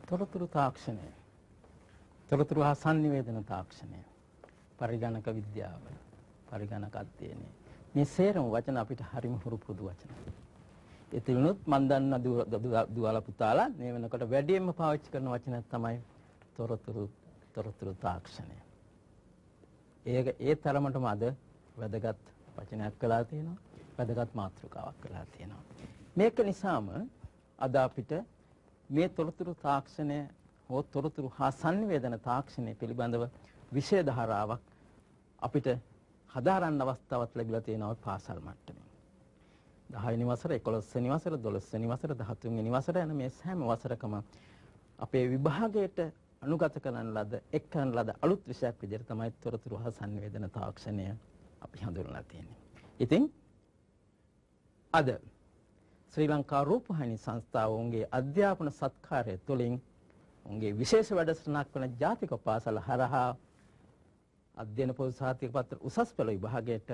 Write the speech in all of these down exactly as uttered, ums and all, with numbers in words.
තොරතුරු තාක්ෂණය. තොරතුරු හා sannivedana තාක්ෂණය. පරිගණක විද්‍යාව. පරිගණක අධ්‍යයනය. මේ සේරම වචන අපිට හරිම හුරු පුරුදු වචන. ඒ තුනොත් මන් දන්න දුවලා පුතාලා මේ වෙනකොට වැඩියෙන්ම පාවිච්චි කරන වචනයක් තමයි තොරතුරු තොරතුරු තාක්ෂණය. ඒක ඒ තරමටම අද වැදගත් වචනයක් කළා තියෙනවා. වැදගත් මාතෘකාවක් කළා තියෙනවා. මේක නිසාම අද අපිට මේ තොරතුරු තාක්ෂණය හෝ තොරතුරු හා sannivedana තාක්ෂණය පිළිබඳව විෂය ධාරාවක් අපිට හදාරන්න අවස්ථාවක් ලැබිලා තියෙනවා පාසල් මට්ටමින්. දහ වෙනි වසර, එකොළොස් වෙනි වසර, දොළොස් වෙනි වසර, දහතුන් වෙනි වසර යන මේ සෑම වසරකම අපේ විභාගයට අනුගත කරන ලද එක් කරන ලද අලුත් විෂයක් විදිහට තමයි තොරතුරු හා sannivedana තාක්ෂණය අපි හඳුන්වලා තියෙන්නේ. ඉතින් අද ශ්‍රී ලංකා රූපවාහිනී සංස්ථාව උන්ගේ අධ්‍යාපන සත්කාරය තුළින් උන්ගේ විශේෂ වැඩසටහනක් වන ජාතික පාසල හරහා අධ්‍යයන පොදු සහතික පත්‍ර උසස් පෙළ විභාගයට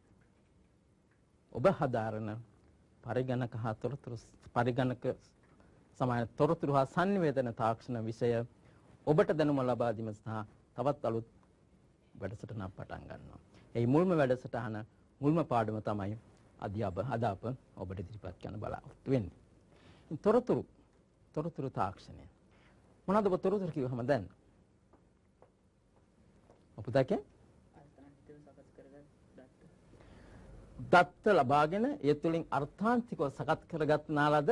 ඔබ හදාරන පරිගණක හා තොරතුරු පරිගණක සමාන තොරතුරු හා sannivedana තාක්ෂණ විෂය ඔබට දැනුම ලබා දීම සහ තවත් අලුත් වැඩසටහනක් පටන් ගන්නවා. ඒ මුල්ම වැඩසටහන මුල්ම පාඩම තමයි අධ්‍යාපන අදාප ඔබට ඉදිරිපත් කරන්න බලාපොරොත්තු වෙන්නේ. තොරතුරු තොරතුරු තාක්ෂණය. මොනවද ඔබ තොරතුරු කිව්වහම දැන්? ඔපුතකේ දත්ත ලබාගෙන ඒ තුලින් අර්ථාන්තිකව සකස් කරගත්නාලද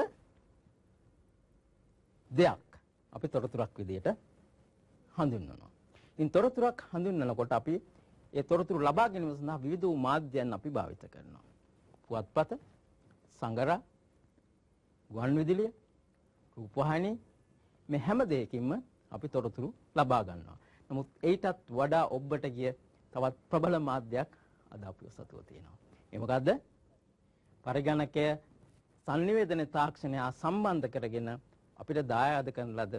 දෙයක් අපි තොරතුරක් විදියට හඳුන්වනවා. ඉතින් තොරතුරක් හඳුන්වනකොට අපි ඒ තොරතුරු ලබා ගැනීම සඳහා විවිධ මාධ්‍යයන් අපි භාවිත කරනවා. පුවත්පත, සංගරා, ගුවන්විදුලිය, රූපවාහිනී මේ හැම දෙයකින්ම අපි තොරතුරු ලබා ගන්නවා. නමුත් ඊටත් වඩා ඔබට ගිය තවත් ප්‍රබල මාධ්‍යයක් අද අපිව සතුව තියෙනවා. ඒ මොකද්ද? පරිගණකය sannivedana තාක්ෂණය සම්බන්ධ කරගෙන අපිට දායාද කරන ලද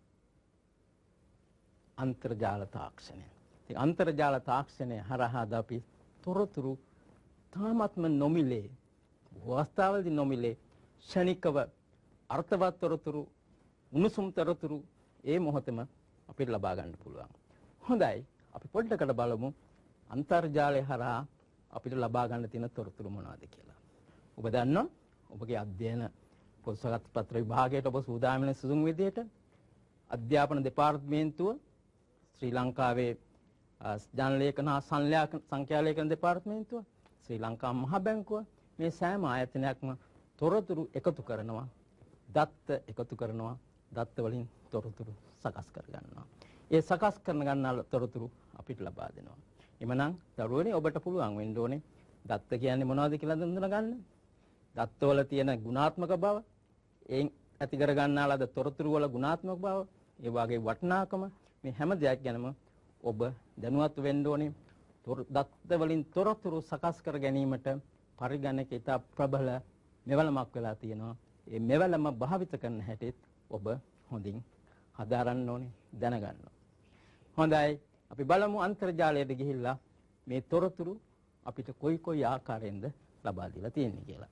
අන්තර්ජාල තාක්ෂණය. ඉතින් අන්තර්ජාල තාක්ෂණය හරහා අපි තොරතුරු තාමත්ම නොමිලේ අවස්ථාවලදී නොමිලේ ශනිකව අර්ථවත් තොරතුරු උණුසුම් තොරතුරු ඒ මොහොතේම අපිට ලබා ගන්න පුළුවන්. හොඳයි අපි පොඩ්ඩකට බලමු අන්තර්ජාලය හරහා අපිට ලබා ගන්න තියෙන තොරතුරු මොනවද කියලා. ඔබ දන්නවා ඔබගේ අධ්‍යයන පොත්සත් පත්‍ර විභාගයට ඔබ සූදානම් වෙන සුදුන් විදියට අධ්‍යාපන දෙපාර්තමේන්තුව ශ්‍රී ලංකාවේ ජනලේඛන හා සංඛ්‍යාලේඛන දෙපාර්තමේන්තුව ශ්‍රී ලංකා මහ බැංකුව මේ සෑම ආයතනයක්ම තොරතුරු එකතු කරනවා, දත්ත එකතු කරනවා, දත්ත වලින් තොරතුරු සකස් කර ගන්නවා. ඒ සකස් කරන ගන්නා තොරතුරු අපිට ලබා දෙනවා. එමනම් දරුවනේ ඔබට පුළුවන් වෙන්න ඕනේ දත්ත කියන්නේ මොනවද කියලා හඳුනා ගන්න. දත්තවල තියෙන ගුණාත්මක බව, එයින් ඇති කර ගන්නා ලද තොරතුරු වල ගුණාත්මක බව, ඒ වගේ වටිනාකම මේ හැම දෙයක් ගැනම ඔබ දැනුවත් වෙන්න ඕනේ. දත්ත වලින් තොරතුරු සකස් කර ගැනීමට පරිගණක ඉතා ප්‍රබල මෙවලමක් වෙලා තියෙනවා. ඒ මෙවලම භාවිත කරන හැටිත් ඔබ හොඳින් හදාරන්න ඕනේ, දැනගන්න ඕනේ. හොඳයි අපි බලමු අන්තර්ජාලයට ගිහිල්ලා මේ තොරතුරු අපිට කොයි කොයි ආකාරයෙන්ද ලබා දීලා තියෙන්නේ කියලා.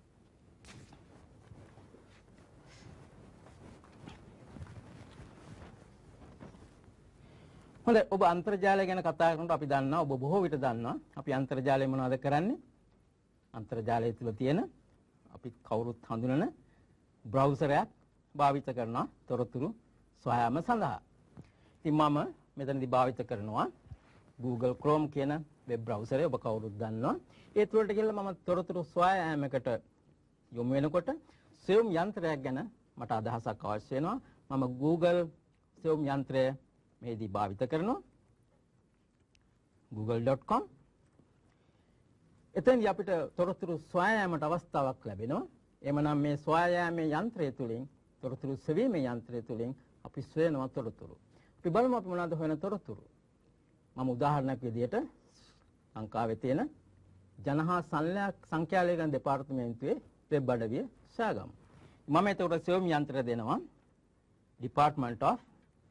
හොඳයි ඔබ අන්තර්ජාලය ගැන කතා කරනකොට අපි දන්නවා ඔබ බොහෝ විට දන්නවා අපි අන්තර්ජාලය මොනවද කරන්නේ? අන්තර්ජාලය තුල තියෙන අපි කවුරුත් හඳුනන බ්‍රවුසරයක් භාවිත කරනවා තොරතුරු සොයාම සඳහා. ඉතින් මම මෙතනදී භාවිත කරනවා Google Chrome කියන වෙබ් බ්‍රවුසරය ඔබ කවුරුත් දන්නවා. ඒ තුලට ගිහලා මම තොරතුරු සොයා යාමකට යොමු වෙනකොට සෙවුම් යන්ත්‍රයක් ගැන මට අදහසක් අවශ්‍ය වෙනවා. මම Google සෙවුම් යන්ත්‍රය මේදී භාවිත කරනවා google dot com. එතෙන්දී අපිට තොරතුරු සොයා යාමට අවස්ථාවක් ලැබෙනවා. එමනම් මේ සොයා යාමේ යන්ත්‍රය තුලින් තොරතුරු සෙවීමේ යන්ත්‍රය තුලින් අපි සොයනවා තොරතුරු. අපි බලමු අපි මොනවද හොයන තොරතුරු. මම උදාහරණයක් විදිහට ලංකාවේ තියෙන ජනහා සංඛ්‍යාලේඛන දෙපාර්තමේන්තුවේ වෙබ් අඩවිය සොයාගමු. මම ඒකට සෙවීම යන්ත්‍රය දෙනවා Department of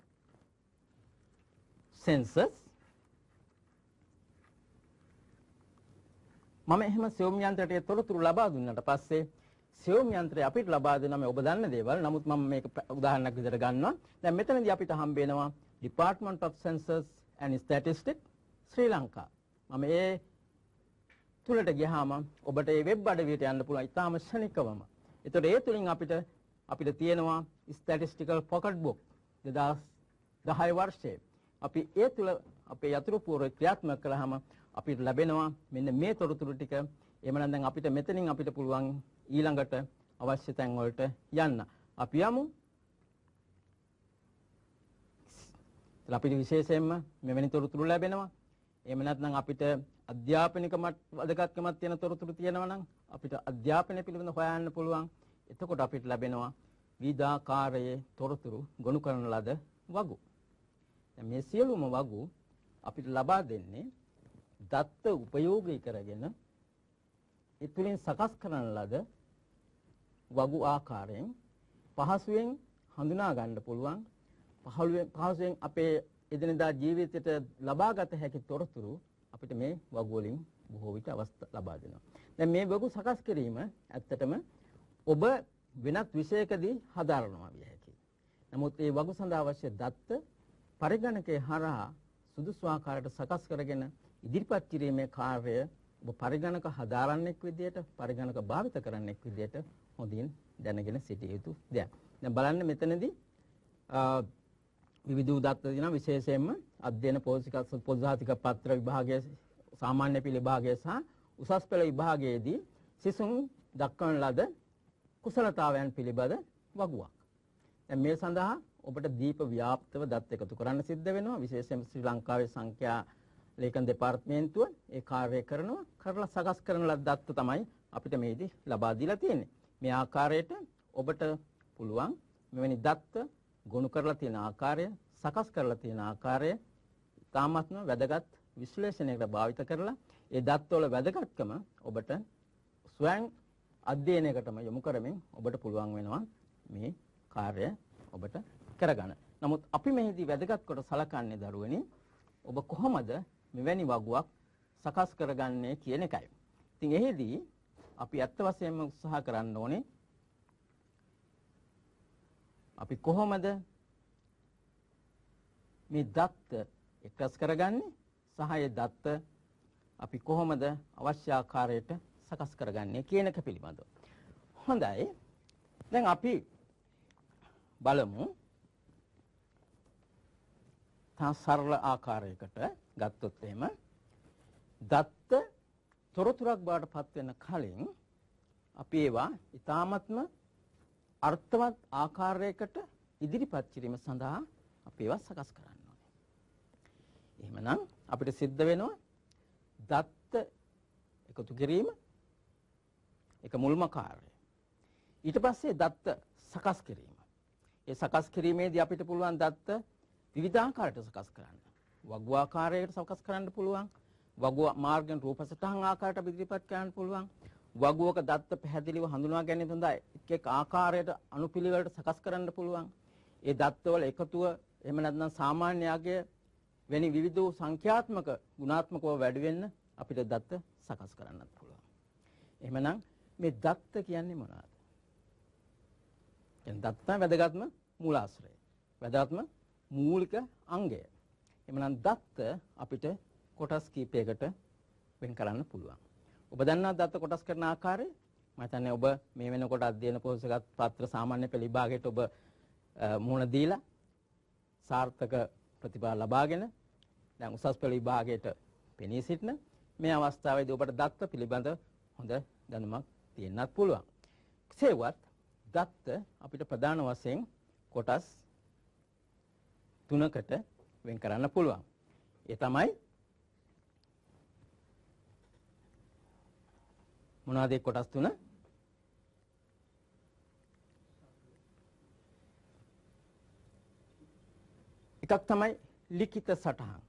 Census. මම එහෙම සෙවීම යන්ත්‍රයට තොරතුරු ලබා දුන්නාට පස්සේ සෙවුම් යන්ත්‍රය අපිට ලබා දෙන මේ ඔබ දන්න දේවල්. නමුත් මම මේක උදාහරණයක් විදිහට ගන්නවා. දැන් මෙතනදී අපිට හම්බ වෙනවා Department of Census and Statistics ශ්‍රී ලංකා. මම ඒ තුලට ගියාම ඔබට මේ වෙබ් අඩවියට යන්න පුළුවන් ඉතාම ශනිකවම. ඒතකොට ඒ තුලින් අපිට අපිට තියෙනවා statistical pocket book දෙදාස් දහය වර්ෂයේ. අපි ඒ තුල අපේ යතුරු පූර්ව ක්‍රියාත්මක කළාම අපිට ලැබෙනවා මෙන්න මේ තොරතුරු ටික. එහෙම නැත්නම් අපිට මෙතනින් අපිට පුළුවන් ඊළඟට අවශ්‍ය තැන් වලට යන්න. අපි යමු. අපිට විශේෂයෙන්ම මෙවැනි තොරතුරු ලැබෙනවා. එහෙම නැත්නම් අපිට අධ්‍යාපනික වැදගත්කමක් තියෙන තොරතුරු තියෙනවා නම් අපිට අධ්‍යාපනය පිළිබඳව හොයන්න පුළුවන්. එතකොට අපිට ලැබෙනවා විවිධාකාරයේ තොරතුරු ගොනු කරන ලද වගු. දැන් මේ සියලුම වගු අපිට ලබා දෙන්නේ දත්ත උපයෝගී කරගෙන ඒ තුලින් සකස් කරන ලද වගු ආකාරයෙන් පහසුවෙන් හඳුනා ගන්න පුළුවන්. පහසුවෙන් අපේ එදිනදා ජීවිතයට ලබාගත හැකි තොරතුරු අපිට මේ වගු වලින් බොහෝ විට අවස්ථා ලබා දෙනවා. දැන් මේ වගු සකස් කිරීම ඇත්තටම ඔබ වෙනත් විෂයකදී හදාරනවා විය හැකියි. නමුත් මේ වගු සඳහා අවශ්‍ය දත්ත පරිගණකයේ හරහා සුදුසු ආකාරයට සකස් කරගෙන ඉදිරිපත් කිරීමේ කාර්යය ඔබ පරිගණක හදාරන්නෙක් විදියට පරිගණක භාවිත කරන්නෙක් විදියට හොඳින් දැනගෙන සිටිය යුතු දෙයක්. දැන් බලන්න මෙතනදී විවිධ දත්ත දින විශේෂයෙන්ම අධ්‍යයන පෝෂික පොදුජාතික පත්‍ර විභාගයේ සාමාන්‍ය පෙළ විභාගයේ සහ උසස් පෙළ විභාගයේදී සිසුන් දක්වන ලද කුසලතාවයන් පිළිබඳ වගුවක්. දැන් මේ සඳහා ඔබට දීප ව්‍යාප්තව දත් එකතු කරන්න සිද්ධ වෙනවා. විශේෂයෙන් ශ්‍රී ලංකාවේ සංඛ්‍යා ලේඛන දෙපාර්තමේන්තුව ඒ කාර්යය කරනවා. කරලා සකස් කරන ලද දත්ත තමයි අපිට මේදී ලබා දීලා තියෙන්නේ. මේ ආකාරයට ඔබට පුළුවන් මෙවැනි දත්ත ගොනු කරලා තියෙන ආකාරය, සකස් කරලා තියෙන ආකාරය තාමත්ම වැදගත් විශ්ලේෂණයකට භාවිත කරලා ඒ දත්වල වැදගත්කම ඔබට ස්වයං අධ්‍යයනයකටම යොමු කරමින් ඔබට පුළුවන් වෙනවා මේ කාර්යය ඔබට කරගන්න. නමුත් අපි මෙහිදී වැදගත් කොට සලකන්නේ දරුවනි ඔබ කොහොමද මෙවැනි වගුවක් සකස් කරගන්නේ කියන එකයි. ඉතින් එහිදී අපි ඇත්ත වශයෙන්ම උත්සාහ කරන්න ඕනේ අපි කොහොමද මේ දත්ත එක්රස් කරගන්නේ සහ ඒ දත්ත අපි කොහොමද අවශ්‍ය ආකාරයට සකස් කරගන්නේ කියන එක පිළිබඳව. හොඳයි. දැන් අපි බලමු තා සරල ආකාරයකට ගත්තොත් එහෙම දත්ත තොරතුරක් බවට පත් වෙන කලින් අපි ඒවා ඊ타ත්ම අර්ථවත් ආකාරයකට ඉදිරිපත් කිරීම සඳහා අපි ඒවා සකස් කරන්න ඕනේ. එහෙමනම් අපිට සිද්ධ වෙනවා දත්ත එකතු කිරීම ඒක මුල්ම කාර්යය. ඊට පස්සේ දත්ත සකස් කිරීම. ඒ සකස් කිරීමේදී අපිට පුළුවන් දත්ත විවිධ ආකාරයකට සකස් කරන්න. වගු ආකාරයකට සකස් කරන්න පුළුවන්. වගු මාර්ගයෙන් රූප සටහන් ආකාරයට ඉදිරිපත් කරන්න පුළුවන්. වගුවක දත්ත පැහැදිලිව හඳුනා ගැනීම සඳහා එක් එක් ආකාරයට අනුපිළිවෙලට සකස් කරන්න පුළුවන්. ඒ දත්තවල එකතුව එහෙම නැත්නම් සාමාන්‍යයගේ වෙනි විවිධ සංඛ්‍යාත්මක ගුණාත්මකව වැඩි වෙන්න අපිට දත්ත සකස් කරන්නත් පුළුවන්. එහෙමනම් මේ දත්ත කියන්නේ මොනවද? දැන් දත්ත වැදගත්ම මූලාශ්‍රය. වැදගත්ම මූලික අංගය. එහෙමනම් දත්ත අපිට කොටස් කීපයකට වෙන් කරන්න පුළුවන්. ඔබ දන්නා දත්ත කොටස් කරන ආකාරය මම හිතන්නේ ඔබ මේ වෙනකොට අධ්‍යයන පොතක පත්‍ර සාමාන්‍ය පෙළ විභාගයට ඔබ මුහුණ දීලා සාර්ථක ප්‍රතිඵල ලබාගෙන දැන් උසස් පෙළ විභාගයට පෙනී සිටින මේ අවස්ථාවේදී ඔබට දත්ත පිළිබඳ හොඳ දැනුමක් තියෙන්නත් පුළුවන්. කෙසේවත් දත්ත අපිට ප්‍රධාන වශයෙන් කොටස් තුනකට වෙන් කරන්න පුළුවන්. ඒ තමයි මොනවාද ඒ කොටස් තුන? එකක් තමයි ලිඛිත සටහන්.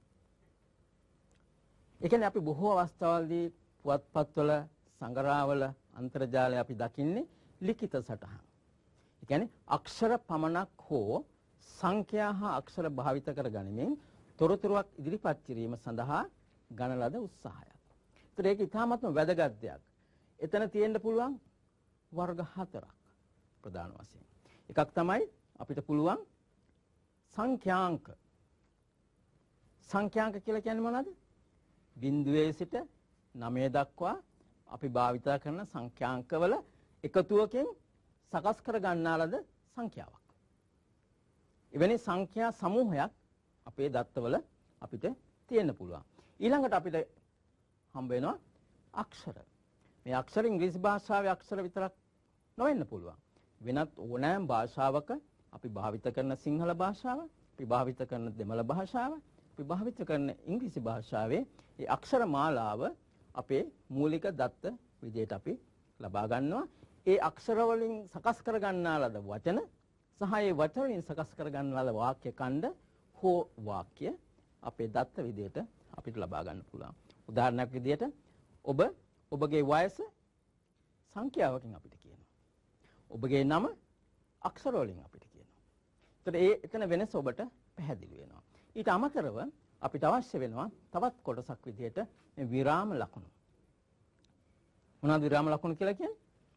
ඒ කියන්නේ අපි බොහෝ අවස්ථාවලදී පුවත්පත්වල සංග්‍රහවල අන්තර්ජාලය අපි දකින්නේ ලිඛිත සටහන්. ඒ කියන්නේ අක්ෂර පමණක් හෝ සංඛ්‍යා හා අක්ෂර භාවිත කර ගනිමින් තොරතුරක් ඉදිරිපත් කිරීම සඳහා ගණ ලද උත්සාහයක්. ඒතර ඒක ඉතාමත්ම වැදගත් දෙයක්. එතන තියෙන්න පුළුවන් වර්ග හතරක් ප්‍රධාන වශයෙන්. එකක් තමයි අපිට පුළුවන් සංඛ්‍යාංක. සංඛ්‍යාංක කියලා කියන්නේ මොනවද? බිංදුවේ සිට නවය දක්වා අපි භාවිත කරන සංඛ්‍යාංකවල එකතුවකින් සකස් කර ගන්නා ලද සංඛ්‍යාවක්. එවැනි සංඛ්‍යා සමූහයක් අපේ දත්තවල අපිට තියෙන්න පුළුවන්. ඊළඟට අපිට හම්බ වෙනවා අක්ෂර. මේ අක්ෂර ඉංග්‍රීසි භාෂාවේ අක්ෂර විතරක් නොවෙන්න පුළුවන්. වෙනත් ඕනෑම භාෂාවක අපි භාවිත කරන සිංහල භාෂාව, අපි භාවිත කරන දෙමළ භාෂාව, අපි භාවිත කරන ඉංග්‍රීසි භාෂාවේ ඒ අක්ෂර මාලාව අපේ මූලික දත්ත විදිහට අපි ලබා ගන්නවා. ඒ අක්ෂර වලින් සකස් කර ගන්නා ලද වචන සහ ඒ වචන වලින් සකස් කර ගන්නා ලද වාක්‍ය ඛණ්ඩ හෝ වාක්‍ය අපේ දත්ත විදිහට අපිට ලබා ගන්න පුළුවන්. උදාහරණයක් විදිහට ඔබ ඔබගේ වයස සංඛ්‍යාවකින් අපිට කියනවා. ඔබගේ නම අක්ෂර වලින් අපිට කියනවා. ඒතර ඒ එතන වෙනස ඔබට පැහැදිලි වෙනවා. ඊට අමතරව අපිට අවශ්‍ය වෙනවා තවත් කොටසක් විදිහට මේ විරාම ලකුණු. මොනවද විරාම ලකුණු කියලා කියන්නේ?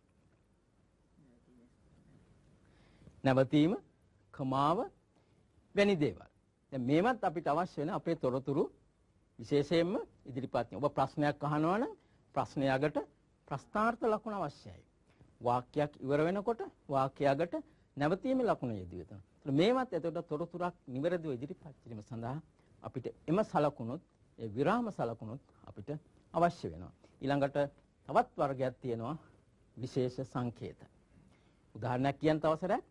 නැවතීම, කමාව වැනි දේවල්. දැන් මේවත් අපිට අවශ්‍ය වෙන අපේ තොරතුරු විශේෂයෙන්ම ඉදිරිපත් කරන. ඔබ ප්‍රශ්නයක් අහනවා නම් ප්‍රශ්නය අගට ප්‍රස්තාර්ථ ලකුණ අවශ්‍යයි. වාක්‍යයක් ඉවර වෙනකොට වාක්‍ය අගට නැවතීමේ ලකුණ යෙදුව යුතුයි. මේවත් එතකොට තොරතුරක් නිවැරදිව ඉදිරිපත් කිරීම සඳහා අපිට එම සලකුණුත් ඒ විරාම සලකුණුත් අපිට අවශ්‍ය වෙනවා. ඊළඟට තවත් වර්ගයක් තියෙනවා විශේෂ සංකේත. උදාහරණයක් කියන්න අවසරයි.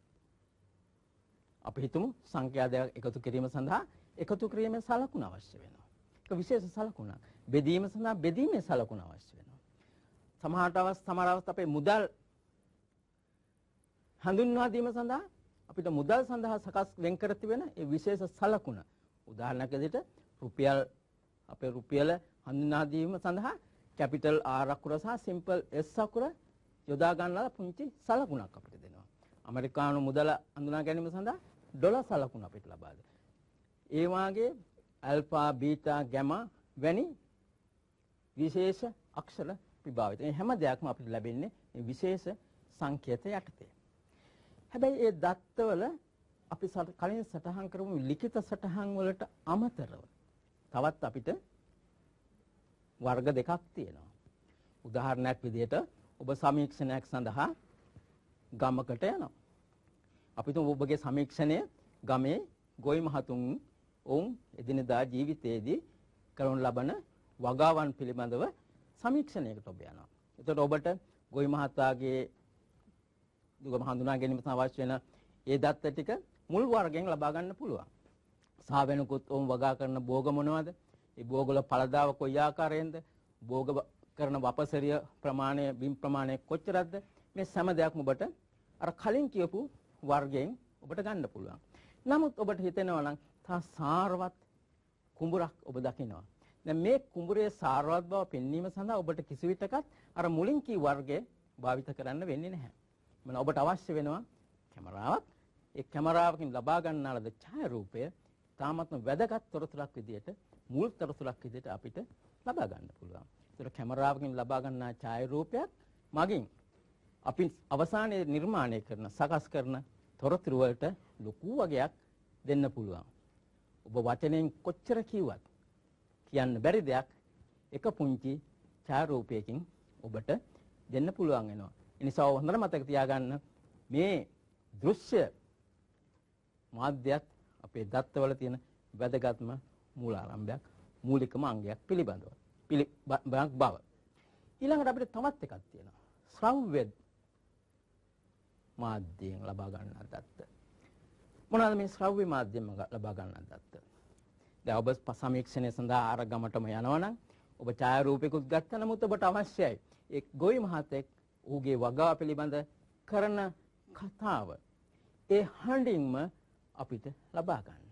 අපි හිතමු සංඛ්‍යා දෙකක් එකතු කිරීම සඳහා එකතු කිරීමේ සලකුණ අවශ්‍ය වෙනවා. ඒක විශේෂ සලකුණක්. බෙදීම සඳහා බෙදීමේ සලකුණ අවශ්‍ය වෙනවා. සමහරට අවස්ථා සමහර අවස්ථා අපේ මුදල් හඳුන්වා දීම සඳහා අපිට මුදල් සඳහා සකස් වෙන් කර තිබෙන ඒ විශේෂ සලකුණ. උදාහරණයක් විදිහට රුපියල් අපේ රුපියල හඳුන්වා දීම සඳහා කැපිටල් R අකුර සහ සිම්පල් S අකුර යොදා ගන්නා පුංචි සලකුණක් අපිට දෙනවා. ඇමරිකානු මුදල හඳුනා ගැනීම සඳහා ඩොලර් සලකුණ අපිට ලබා දෙනවා. ඒ වාගේ ඇල්ෆා, බීටා, ගැමා වැනි විශේෂ අක්ෂර විභාවිත. මේ හැම දෙයක්ම අපිට ලැබෙන්නේ මේ විශේෂ සංකේත යටතේ. හැබැයි ඒ දත්තවල අපි කලින් සටහන් කරමු ලිඛිත සටහන් වලට අමතරව තවත් අපිට වර්ග දෙකක් තියෙනවා. උදාහරණයක් විදිහට ඔබ සමීක්ෂණයක් සඳහා ගමකට යනවා. අපි තුමු ඔබගේ සමීක්ෂණය ගමේ ගොවි මහතුන් ඔවුන් එදිනදා ජීවිතයේදී කරන ලබන වගාවන් පිළිබඳව සමීක්ෂණයකට ඔබ යනවා. එතකොට ඔබට ගොවි මහතාගේ දුගම හඳුනා ගැනීම අවශ්‍ය වෙන ඒ දත්ත ටික මුල් වර්ගයෙන් ලබා ගන්න පුළුවන්. සහ වෙනකුත් ඔවුන් වගා කරන භෝග මොනවද? ඒ භෝගවල ඵලදාව කොයි ආකාරයෙන්ද? භෝග කරන වපසරිය ප්‍රමාණය, බිම් ප්‍රමාණය කොච්චරද? මේ හැම දෙයක්ම ඔබට අර කලින් කියපු වර්ගයෙන් ඔබට ගන්න පුළුවන්. නමුත් ඔබට හිතෙනවා නම් තා සාරවත් කුඹුරක් ඔබ දකිනවා. දැන් මේ කුඹුරේ සාරවත් බව පෙන්වීම සඳහා ඔබට කිසිවිටකත් අර මුලින් කී වර්ගය භාවිත කරන්න වෙන්නේ නැහැ. මම ඔබට අවශ්‍ය වෙනවා කැමරාවක්. ඒ කැමරාවකින් ලබා ගන්නා ලද ඡායාරූපය තාමත්ම වැදගත් තොරතුරක් විදිහට මුල් තොරතුරක් විදිහට අපිට ලබා ගන්න පුළුවන්. ඒතර කැමරාවකින් ලබා ගන්නා ඡායාරූපයක් මගින් අපි අවසානයේ නිර්මාණය කරන සකස් කරන තොරතුරු වලට ලොකු වගයක් දෙන්න පුළුවන්. ඔබ වචනෙන් කොච්චර කිව්වත් කියන්න බැරි දෙයක් එක පුංචි ඡායාරූපයකින් ඔබට දෙන්න පුළුවන් වෙනවා. ඒ නිසා හොඳට මතක තියාගන්න මේ දෘශ්‍ය මාධ්‍යත් අපේ දත්තවල තියෙන වැදගත්ම මූලාරම්භයක්, මූලිකම අංගයක් පිළිබඳව පිළිබඳ බව. ඊළඟට අපිට තවත් එකක් තියෙනවා. ශ්‍රව්‍ය මාධ්‍යයෙන් ලබා ගන්නා දත්ත. මොනවාද මේ ශ්‍රව්‍ය මාධ්‍යයෙන් ලබා ගන්නා දත්ත? දැන් ඔබ සමීක්ෂණය සඳහා අර ගමටම යනවනම් ඔබ ඡායාරූපයකුත් ගත්තා, නමුත් ඔබට අවශ්‍යයි ඒ ගොවි මහතෙක් ඌගේ වගාව පිළිබඳ කරන කතාව ඒ හඬින්ම අපිට ලබා ගන්න.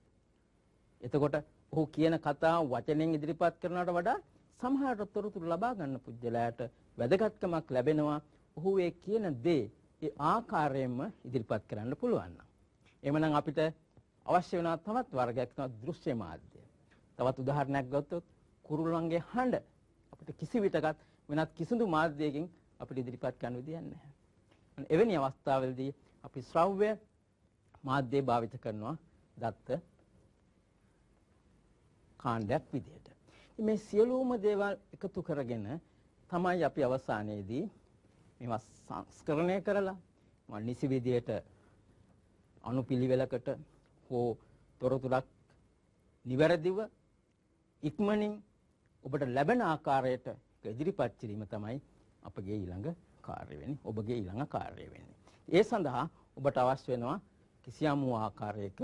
එතකොට ඔහු කියන කතාව වචනෙන් ඉදිරිපත් කරනවට වඩා සමහර තොරතුරු ලබා ගන්න පුජ්‍යලයට වැදගත්කමක් ලැබෙනවා. ඔහු ඒ කියන දේ ඒ ආකාරයෙන්ම ඉදිරිපත් කරන්න පුළුවන්. එහෙමනම් අපිට අවශ්‍ය වෙනවා තවත් වර්ගයක් තමයි දෘශ්‍ය මාධ්‍ය. තවත් උදාහරණයක් ගත්තොත් කුරුල්ලන්ගේ හඬ අපිට කිසි විටකත් වෙනත් කිසිදු මාධ්‍යයකින් අපිට ඉදිරිපත් කරන්න විදියක් නැහැ. එවැනි අවස්ථාවලදී අපි ශ්‍රව්‍ය මාධ්‍ය භාවිත කරනවා දත්ත කාණ්ඩයක් විදියට. මේ සියලුම දේවල් එකතු කරගෙන තමයි අපි අවසානයේදී මේවා සංස්කරණය කරලා මම නිසි විදියට අනුපිළිවෙලකට හෝ තොරතුරක් නිවැරදිව ඉක්මනින් ඔබට ලැබෙන ආකාරයට ඉදිරිපත් කිරීම තමයි අපගේ ඊළඟ කාර්ය වෙන්නේ. ඔබගේ ඊළඟ කාර්යය වෙන්නේ. ඒ සඳහා ඔබට අවශ්‍ය වෙනවා කිසියම් වූ ආකාරයක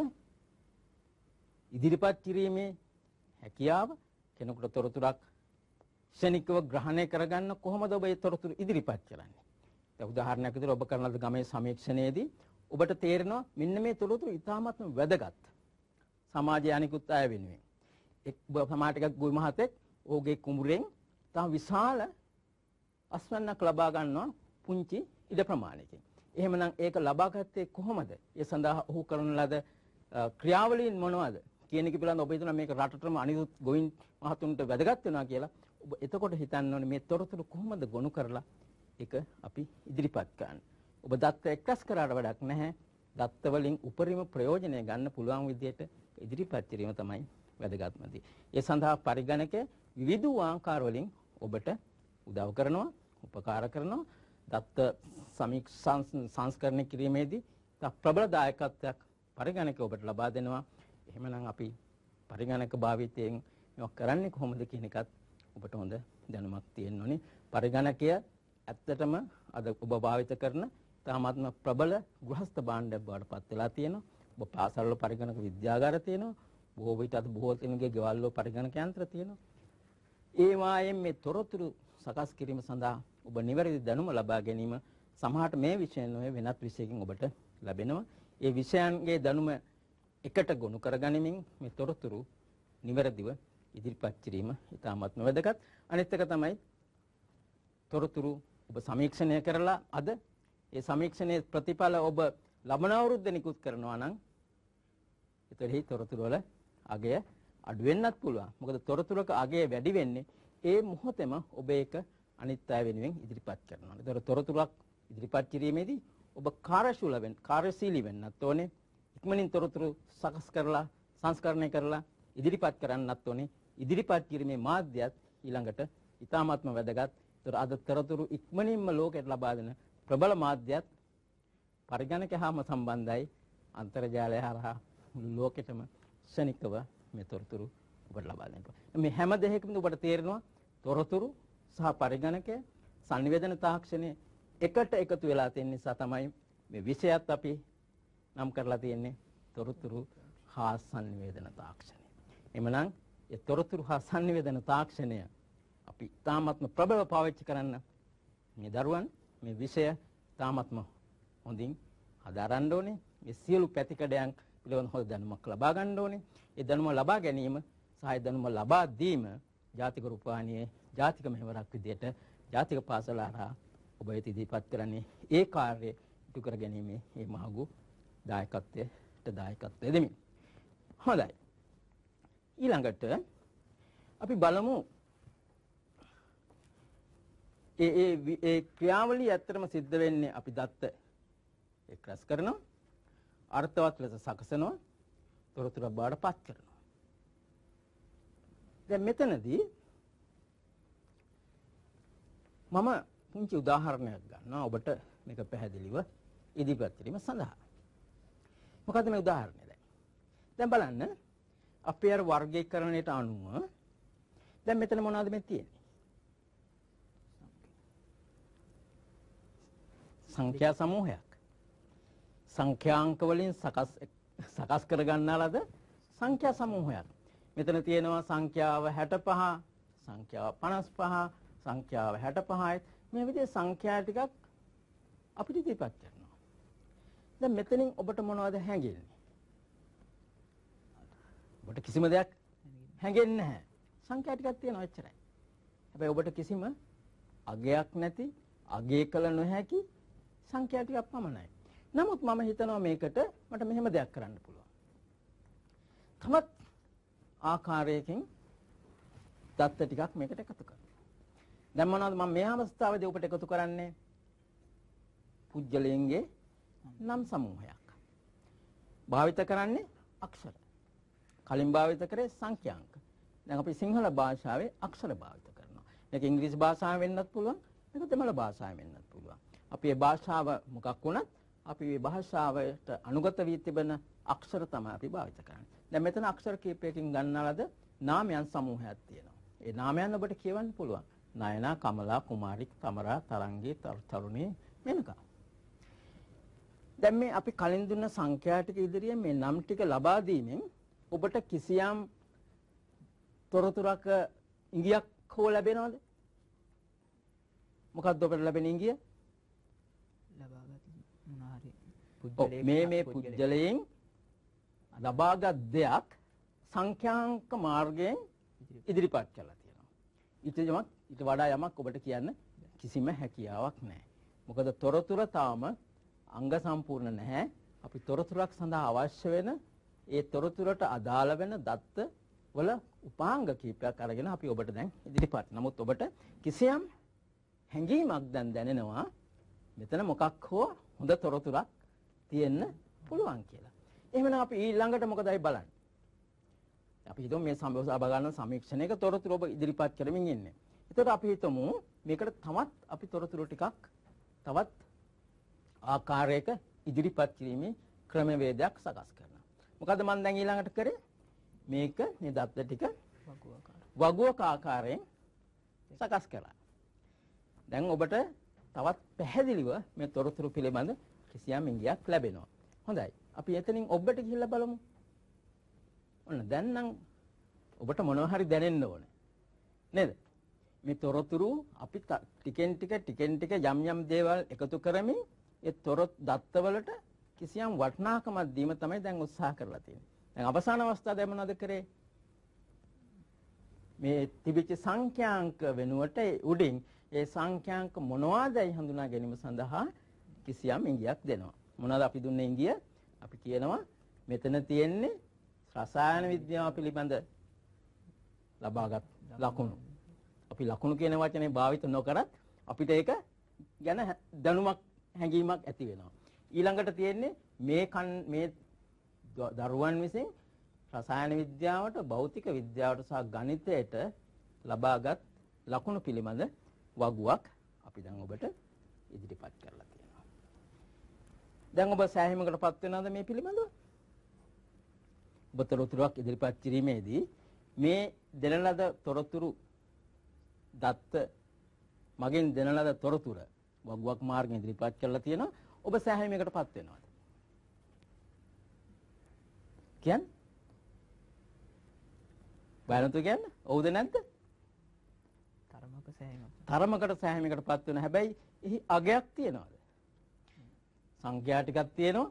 ඉදිරිපත් කිරීමේ හැකියාව, කෙනෙකුට තොරතුරක් ක්ෂණිකව ග්‍රහණය කරගන්න කොහොමද ඔබ ඒ තොරතුරු ඉදිරිපත් කරන්නේ? දැන් උදාහරණයක් විදිහට ඔබ කරන ලද ගමේ සමීක්ෂණයේදී ඔබට තේරෙනවා මෙන්න මේ තොරතුරු ඉතාමත්ම වැදගත්. සමාජයේ අනිකුත් අය වෙනුවෙන්. එක් සමාජික ගොවි මහතෙක් ඔහුගේ කුඹුරෙන් තම විශාල අස්වැන්නක් ලබා ගන්නවා පුංචි ඉඩ ප්‍රමාණයකින්. එහෙමනම් ඒක ලබා ගත්තේ කොහොමද? ඒ සඳහා ඔහු කරන ලද ක්‍රියාවලීන් මොනවද කියන එක පිළිබඳව ඔබ හිතනවා මේක රටටම අනිකුත් ගොවින් මහතුන්ට වැදගත් වෙනවා කියලා. ඔබ එතකොට හිතන්න ඕනේ මේ තොරතුරු කොහොමද ගොනු කරලා ඒක අපි ඉදිරිපත් කරන්නේ. ඔබ දත්ත එක්රස් කරාට වැඩක් නැහැ. දත්ත වලින් උපරිම ප්‍රයෝජනය ගන්න පුළුවන් විදිහට ඉදිරිපත් කිරීම තමයි වැදගත්ම දේ. ඒ සඳහා පරිගණක විවිධ ආකාර වලින් ඔබට උදව් කරනවා, උපකාර කරනවා. දත්ත සමීක්ෂා සංස්කරණය කිරීමේදී ප්‍රබල දායකත්වයක් පරිගණක ඔබට ලබා දෙනවා. එහෙමනම් අපි පරිගණක භාවිතයෙන් මේක කරන්නේ කොහොමද කියන එකත් ඔබට හොඳ දැනුමක් තියෙන්න ඕනේ. පරිගණකය ඇත්තටම අද ඔබ භාවිත කරන තාමත්ම ප්‍රබල ගෘහස්ත භාණ්ඩයක් බවට පත් වෙලා තියෙනවා. ඔබ පාසල්වල පරිගණක විද්‍යාගාර තියෙනවා. බොහෝ විට අද බොහෝ දෙනෙකුගේ ගෙවල් වල පරිගණක යන්ත්‍ර තියෙනවා. ඒ වායෙන් මේ තොරතුරු සකස් කිරීම සඳහා ඔබ නිවැරදි දැනුම ලබා ගැනීම සමහරට මේ විෂයන් නොවේ වෙනත් විෂයකින් ඔබට ලැබෙනවා. ඒ විෂයන්ගේ දැනුම එකට ගොනු කරගනිමින් මේ තොරතුරු නිවැරදිව ඉදිරිපත් කිරීම ඉතාමත්ම වැදගත්. අනිත් එක තමයි තොරතුරු ඔබ සමීක්ෂණය කරලා අද ඒ සමීක්ෂණයේ ප්‍රතිඵල ඔබ ලබන අවුරුද්ද නිකුත් කරනවා නම් ඒතරෙහි තොරතුරු වල අගය අඩු වෙන්නත් පුළුවන්. මොකද තොරතුරක අගය වැඩි වෙන්නේ ඒ මොහොතේම ඔබ ඒක අනිත් අය වෙනුවෙන් ඉදිරිපත් කරනවා. ඒතර තොරතුරක් ඉදිරිපත් කිරීමේදී ඔබ කාර්යශීල වෙන්න, කාර්යශීලී වෙන්නත් ඕනේ. ඉක්මනින් තොරතුරු සකස් කරලා සංස්කරණය කරලා ඉදිරිපත් කරන්නත් ඕනේ. ඉදිරිපත් කිරීමේ මාධ්‍යයත් ඊළඟට ඉතාමත්ම වැදගත්. ඒතර අද තොරතුරු ඉක්මනින්ම ලෝකයට ලබා දෙන ප්‍රබල මාධ්‍යයත් පරිගණක හාම සම්බන්ධයි. අන්තර්ජාලය හරහා මුළු ලෝකෙටම ශනිකව මේ තොරතුරු ඔබට ලබා දෙනවා. මේ හැම දෙයකම ඔබට තේරෙනවා තොරතුරු සහ පරිගණකය සංනිවේදන තාක්ෂණය එකට එකතු වෙලා තියෙන නිසා තමයි මේ විෂයත් අපි නම් කරලා තියෙන්නේ තොරතුරු හා සංනිවේදන තාක්ෂණය. එමනම් ඒ තොරතුරු හා සංනිවේදන තාක්ෂණය අපි තාමත්ම ප්‍රබලව පාවිච්චි කරන්න මේ දරුවන් මේ විෂය තාමත්ම හොඳින් හදාරන්න ඕනේ. මේ සියලු පැතිකඩයන් පිළිබඳව හොඳ දැනුමක් ලබා ගන්න ඕනේ. ඒ දැනුම ලබා ගැනීම සහ ඒ දැනුම ලබා දීම ජාතික රූපවාහිනියේ ජාතික මෙහෙවරක් විදියට ජාතික පාසල හරහා ඔබ ඉදිරිපත් කරන්නේ ඒ කාර්යය ඉටු කර ගැනීමේ මේ මහඟු දායකත්වයට දායකත්වය දෙමින්. හොඳයි. ඊළඟට අපි බලමු ඒ ඒ ඒ ක්‍රියාවලිය ඇත්තටම සිද්ධ වෙන්නේ අපි දත්ත එක්රස් කරනවා, අර්ථවත් ලෙස සකසනවා, තොරතුරු බාඩ පත් කරනවා. දැන් මෙතනදී මම පුංචි උදාහරණයක් ගන්නවා ඔබට මේක පැහැදිලිව ඉදිරිපත් කිරීම සඳහා. මොකද මේ උදාහරණය දැන්. දැන් බලන්න අපේ අර වර්ගීකරණයට අනුව දැන් මෙතන මොනවද මේ තියෙන්නේ? සංඛ්‍යා සමූහයක්. සංඛ්‍යාංක වලින් සකස් සකස් කර ගන්නා ලද සංඛ්‍යා සමූහයක්. මෙතන තියෙනවා සංඛ්‍යාව හැට පහ, සංඛ්‍යාව පනස් පහ, සංඛ්‍යාව හැට පහයි. මේ විදිහේ සංඛ්‍යා ටිකක් අපිට ඉදිරිපත් කරනවා. දැන් මෙතනින් ඔබට මොනවද හැඟෙන්නේ? ඔබට කිසිම දෙයක් හැඟෙන්නේ නැහැ. සංඛ්‍යා ටිකක් තියෙනවා එච්චරයි. හැබැයි ඔබට කිසිම අගයක් නැති, අගය කළ නොහැකි සංඛ්‍යා ටිකක් පමණයි. නමුත් මම හිතනවා මේකට මට මෙහෙම දෙයක් කරන්න පුළුවන්. තවත් ආකාරයකින් දත්ත ටිකක් මේකට එකතු කරනවා. දැන් මොනවද මම මේ අවස්ථාවේදී ඔබට එකතු කරන්නේ? පුජ්‍යලයන්ගේ නම් සමූහයක්. භාවිත කරන්නේ අක්ෂර. කලින් භාවිත කරේ සංඛ්‍යාංක. දැන් අපි සිංහල භාෂාවේ අක්ෂර භාවිත කරනවා. මේක ඉංග්‍රීසි භාෂාවෙන් වෙන්නත් පුළුවන්. මේක දෙමළ භාෂාවෙන් වෙන්නත් පුළුවන්. අපි මේ භාෂාව මොකක් වුණත් අපි මේ භාෂාවට අනුගත වී තිබෙන අක්ෂර තමයි අපි භාවිත කරන්නේ. දැන් මෙතන අක්ෂර කීපයකින් ගන්නාලද නාමයන් සමූහයක් තියෙනවා. ඒ නාමයන් ඔබට කියවන්න පුළුවන්. නයනා, කමලා, කුමාරි, තමරා, තරංගී, තරුණී, මෙනකා. දැන් මේ අපි කලින් දුන්න සංඛ්‍යා ටික ඉදිරියෙන් මේ නම් ටික ලබා දීමෙන් ඔබට කිසියම් තොරතුරක ඉඟියක් හෝ ලැබෙනවද? මොකක්ද ඔබට ලැබෙන ඉඟිය? ලබාගත් මොනාරි පුජ්‍යලයෙන් මේ මේ පුජ්‍යලයෙන් ලබාගත් දෙයක් සංඛ්‍යාංක මාර්ගයෙන් ඉදිරිපත් කරලා තියෙනවා. ඊට යමක් ඊට වඩා යමක් ඔබට කියන්න කිසිම හැකියාවක් නැහැ. මොකද තොරතුර තාම අංග සම්පූර්ණ නැහැ. අපි තොරතුරක් සඳහා අවශ්‍ය වෙන ඒ තොරතුරට අදාළ වෙන දත්ත වල උපාංග කීපයක් අරගෙන අපි ඔබට දැන් ඉදිරිපත්. නමුත් ඔබට කිසියම් හැඟීමක් දැන් දැනෙනවා මෙතන මොකක් හෝ හොඳ තොරතුරක් තියෙන්න පුළුවන් කියලා. එහෙනම් අපි ඊළඟට මොකදයි බලන්නේ? අපි හිතමු මේ සම්බෝධ ගන්න සමීක්ෂණයක තොරතුරු ඔබ ඉදිරිපත් කරමින් ඉන්නේ. ඒතකොට අපි හිතමු මේකට තවත් අපි තොරතුරු ටිකක් තවත් ආකාරයක ඉදිරිපත් කිරීමේ ක්‍රමවේදයක් සකස් කරනවා. මොකද මම දැන් ඊළඟට කරේ මේක මේ දත්ත ටික වගුවක ආකාරයෙන් සකස් කරා. දැන් ඔබට තවත් පැහැදිලිව මේ තොරතුරු පිළිබඳ කිසියම් ඉඟියක් ලැබෙනවා. හොඳයි. අපි එතනින් ඔබට ගිහිල්ලා බලමු. ඔන්න දැන් නම් ඔබට මොනවා හරි දැනෙන්න ඕනේ. නේද? මේ තොරතුරු අපි ටිකෙන් ටික ටිකෙන් ටික යම් යම් දේවල් එකතු කරමින් ඒ තොරත් දත්තවලට කිසියම් වටිනාකමක් දීම තමයි දැන් උත්සාහ කරලා තියෙන්නේ. දැන් අවසාන අවස්ථාවේ මොනවද කරේ? මේ තිබිච්ච සංඛ්‍යාංක වෙනුවට උඩින් ඒ සංඛ්‍යාංක මොනවාදයි හඳුනා ගැනීම සඳහා කිසියම් ඉඟියක් දෙනවා. මොනවාද අපි දුන්නේ ඉඟිය? අපි කියනවා මෙතන තියෙන්නේ රසායන විද්‍යාව පිළිබඳ ලබාගත් ලකුණු. අපි ලකුණු කියන වචනේ භාවිත නොකරත් අපිට ඒක ගැන දැනුමක් හැඟීමක් ඇති වෙනවා. ඊළඟට තියෙන්නේ මේ මේ දරුවන් විසින් රසායන විද්‍යාවට, භෞතික විද්‍යාවට සහ ගණිතයට ලබාගත් ලකුණු පිළිබඳ වගුවක් අපි දැන් ඔබට ඉදිරිපත් කරලා තියෙනවා. දැන් ඔබ සෑහීමකටපත් වෙනවද මේ පිළිබඳව? ඔබ තොරතුරක් ඉදිරිපත් කිරීමේදී මේ දෙන ලද තොරතුරු දත්ත මගෙන් දෙන ලද තොරතුර වගුවක් මාර්ගයෙන් ඉදිරිපත් කරලා තියෙනවා. ඔබ සෑහීමකටපත් වෙනවද? කියන්නේ? බයනතු කියන්නේ? ඔව්ද නැද්ද? තරමක සෑහීමක්. තරමකට සෑහීමකටපත් වෙන හැබැයි එහි අගයක් තියනවාද? සංඛ්‍යා ටිකක් තියෙනවා.